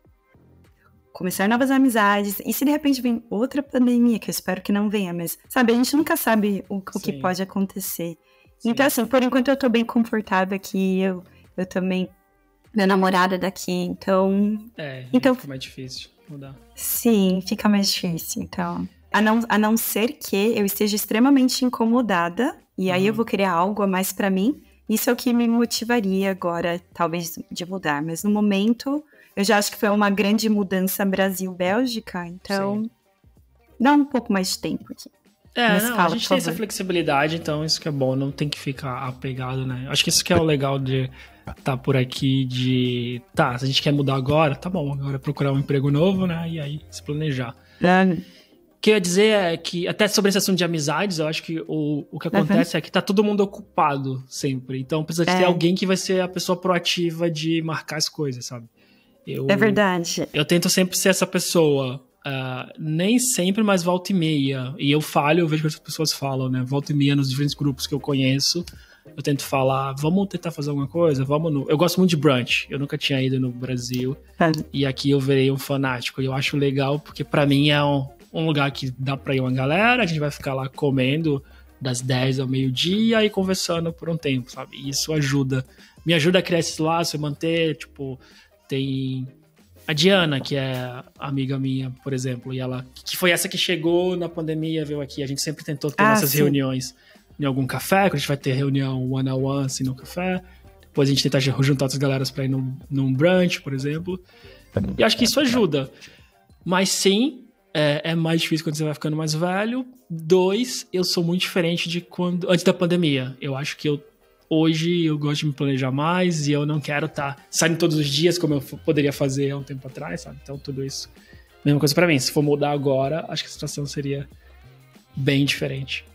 começar novas amizades, e se de repente vem outra pandemia, que eu espero que não venha, mas, sabe, a gente nunca sabe o, o que pode acontecer. Sim. Então, assim, por enquanto eu tô bem confortável aqui, eu Eu também, minha namorada daqui, então... É, então, fica mais difícil mudar. Sim, fica mais difícil, então... A não, a não ser que eu esteja extremamente incomodada, e aí uhum. eu vou querer algo a mais pra mim, isso é o que me motivaria agora, talvez, de mudar. Mas no momento, eu já acho que foi uma grande mudança Brasil-Bélgica, então... Sim. Dá um pouco mais de tempo aqui. É, Mas não, fala, a gente tem essa flexibilidade, então isso que é bom, não tem que ficar apegado, né? Acho que isso que é o legal de estar por aqui, de... Tá, se a gente quer mudar agora, tá bom, agora é procurar um emprego novo, né? E aí se planejar. É. O que eu ia dizer é que, até sobre esse assunto de amizades, eu acho que o, o que acontece uhum. é que tá todo mundo ocupado sempre. Então precisa de é. ter alguém que vai ser a pessoa proativa de marcar as coisas, sabe? Eu, é verdade. Eu tento sempre ser essa pessoa... Uh, nem sempre, mas volta e meia. E eu falho, eu vejo que as pessoas falam, né? Volta e meia nos diferentes grupos que eu conheço. Eu tento falar, vamos tentar fazer alguma coisa? Vamos no... Eu gosto muito de brunch. Eu nunca tinha ido no Brasil. É. E aqui eu virei um fanático. E eu acho legal, porque pra mim é um, um lugar que dá pra ir uma galera. A gente vai ficar lá comendo das dez ao meio-dia e conversando por um tempo, sabe? E isso ajuda. Me ajuda a criar esse laço, manter, tipo, tem... A Diana, que é amiga minha, por exemplo, e ela, que foi essa que chegou na pandemia, veio aqui. A gente sempre tentou ter ah, essas sim. reuniões em algum café, quando a gente vai ter reunião one-on-one, assim, no café. Depois a gente tenta juntar outras galeras pra ir num, num brunch, por exemplo. E acho que isso ajuda. Mas sim, é, é mais difícil quando você vai ficando mais velho. Dois, eu sou muito diferente de quando antes da pandemia. Eu acho que eu Hoje eu gosto de me planejar mais e eu não quero estar tá saindo todos os dias como eu poderia fazer há um tempo atrás, sabe? Então tudo isso, mesma coisa pra mim. Se for mudar agora, acho que a situação seria bem diferente.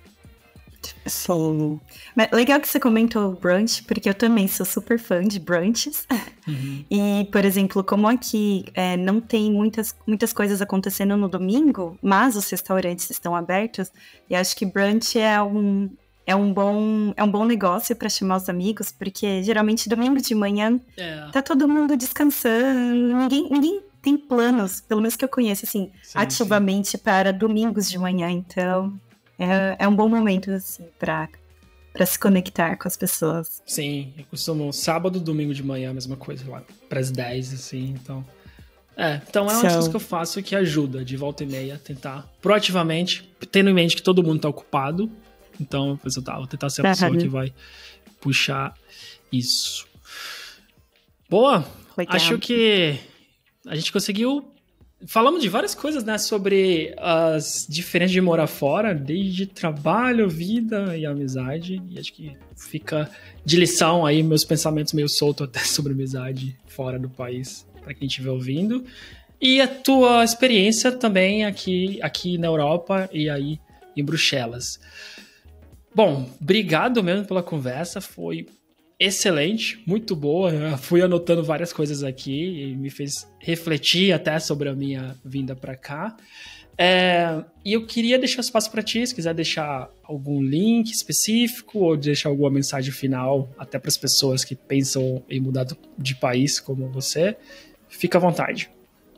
Sim. Mas legal que você comentou brunch, porque eu também sou super fã de brunches. Uhum. E, por exemplo, como aqui é, não tem muitas, muitas coisas acontecendo no domingo, mas os restaurantes estão abertos, e acho que brunch é um... é um bom, é um bom negócio para chamar os amigos, porque geralmente domingo de manhã é. tá todo mundo descansando, ninguém, ninguém tem planos, pelo menos que eu conheço, assim, sim, ativamente sim. para domingos de manhã, então é, é um bom momento, assim, para para se conectar com as pessoas. Sim, eu costumo sábado, domingo de manhã, a mesma coisa, lá para as dez, assim, então... É, então é uma coisa que eu faço que ajuda, de volta e meia, tentar proativamente, tendo em mente que todo mundo tá ocupado, então eu vou tentar ser a pessoa que vai puxar isso. Boa, Legal. Acho que a gente conseguiu... Falamos de várias coisas, né, sobre as diferenças de morar fora, desde trabalho, vida e amizade, e acho que fica de lição aí meus pensamentos meio soltos até sobre amizade fora do país, para quem estiver ouvindo, e a tua experiência também aqui, aqui na Europa e aí em Bruxelas. Bom, obrigado mesmo pela conversa, foi excelente, muito boa. Eu fui anotando várias coisas aqui e me fez refletir até sobre a minha vinda para cá. É, e eu queria deixar espaço para ti, se quiser deixar algum link específico ou deixar alguma mensagem final até para as pessoas que pensam em mudar de país como você, fica à vontade.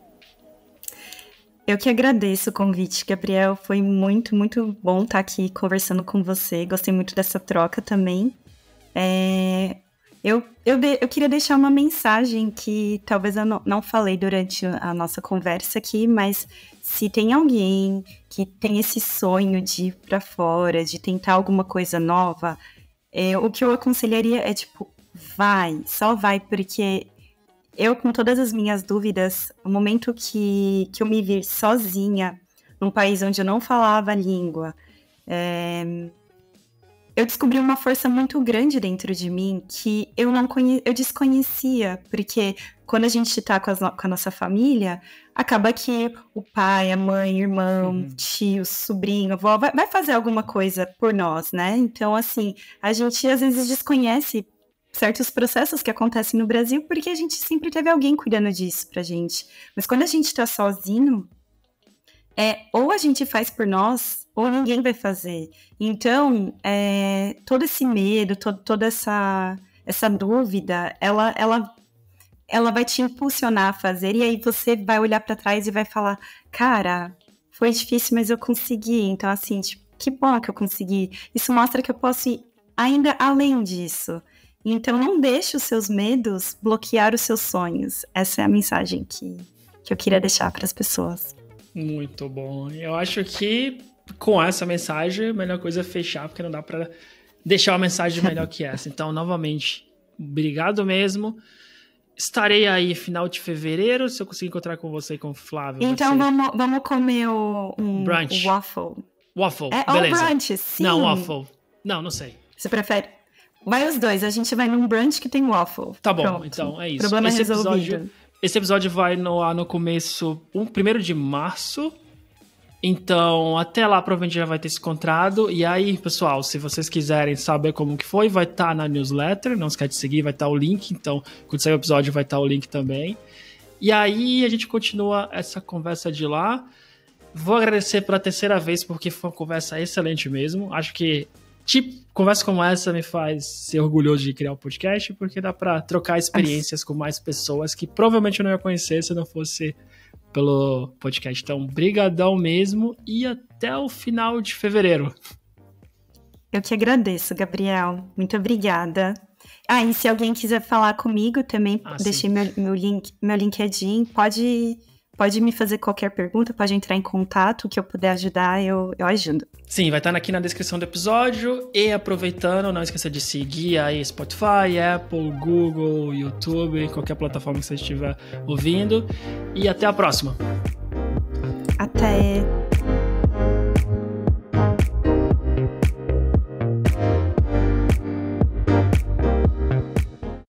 Eu que agradeço o convite, Gabriel. Foi muito, muito bom estar aqui conversando com você. Gostei muito dessa troca também. É, eu, eu, de, eu queria deixar uma mensagem que talvez eu não, não falei durante a nossa conversa aqui, mas se tem alguém que tem esse sonho de ir para fora, de tentar alguma coisa nova, é, o que eu aconselharia é, tipo, vai, só vai, porque eu, com todas as minhas dúvidas, o momento que, que eu me vi sozinha num país onde eu não falava a língua, é, eu descobri uma força muito grande dentro de mim que eu não conhe... eu desconhecia, porque quando a gente está com, no... com a nossa família, acaba que o pai, a mãe, irmão, uhum. tio, sobrinho, avó, vai, vai fazer alguma coisa por nós, né? Então, assim, a gente às vezes desconhece certos processos que acontecem no Brasil porque a gente sempre teve alguém cuidando disso pra gente. Mas quando a gente está sozinho, é, ou a gente faz por nós, ou ninguém vai fazer. Então, é, todo esse medo, to, toda essa, essa dúvida, ela, ela, ela vai te impulsionar a fazer, e aí você vai olhar para trás e vai falar, cara, foi difícil, mas eu consegui. Então, assim, tipo, que bom que eu consegui. Isso mostra que eu posso ir ainda além disso. Então, não deixe os seus medos bloquear os seus sonhos. Essa é a mensagem que, que eu queria deixar para as pessoas. Muito bom. Eu acho que com essa mensagem, a melhor coisa é fechar, porque não dá para deixar uma mensagem melhor que essa. Então, novamente, obrigado mesmo. Estarei aí final de fevereiro, se eu conseguir encontrar com você e com o Flávio. Então, vamos, vamos comer o, um, brunch. o waffle. Waffle, é, beleza. Ou brunch, sim. Não, waffle. Não, não sei. Você prefere? Vai os dois, a gente vai num brunch que tem waffle. Tá bom, Pronto. Então é isso. Problema esse resolvido. Episódio, esse episódio vai no ar no começo, um, primeiro de março. Então, até lá provavelmente já vai ter se encontrado. E aí, pessoal, se vocês quiserem saber como que foi, vai estar tá na newsletter. Não esquece de seguir, vai estar tá o link. Então, quando sair o episódio, vai estar tá o link também. E aí, a gente continua essa conversa de lá. Vou agradecer pela terceira vez, porque foi uma conversa excelente mesmo. Acho que, tipo, conversa como essa me faz ser orgulhoso de criar o um podcast, porque dá pra trocar experiências com mais pessoas que provavelmente eu não ia conhecer se não fosse pelo podcast. Então, brigadão mesmo e até o final de fevereiro. Eu que agradeço, Gabriel. Muito obrigada. Ah, e se alguém quiser falar comigo também, ah, deixei meu, meu, link, meu LinkedIn, pode, pode me fazer qualquer pergunta, pode entrar em contato, o que eu puder ajudar, eu, eu ajudo. Sim, vai estar aqui na descrição do episódio. E aproveitando, não esqueça de seguir aí Spotify, Apple, Google, YouTube, qualquer plataforma que você estiver ouvindo. E até a próxima. Até.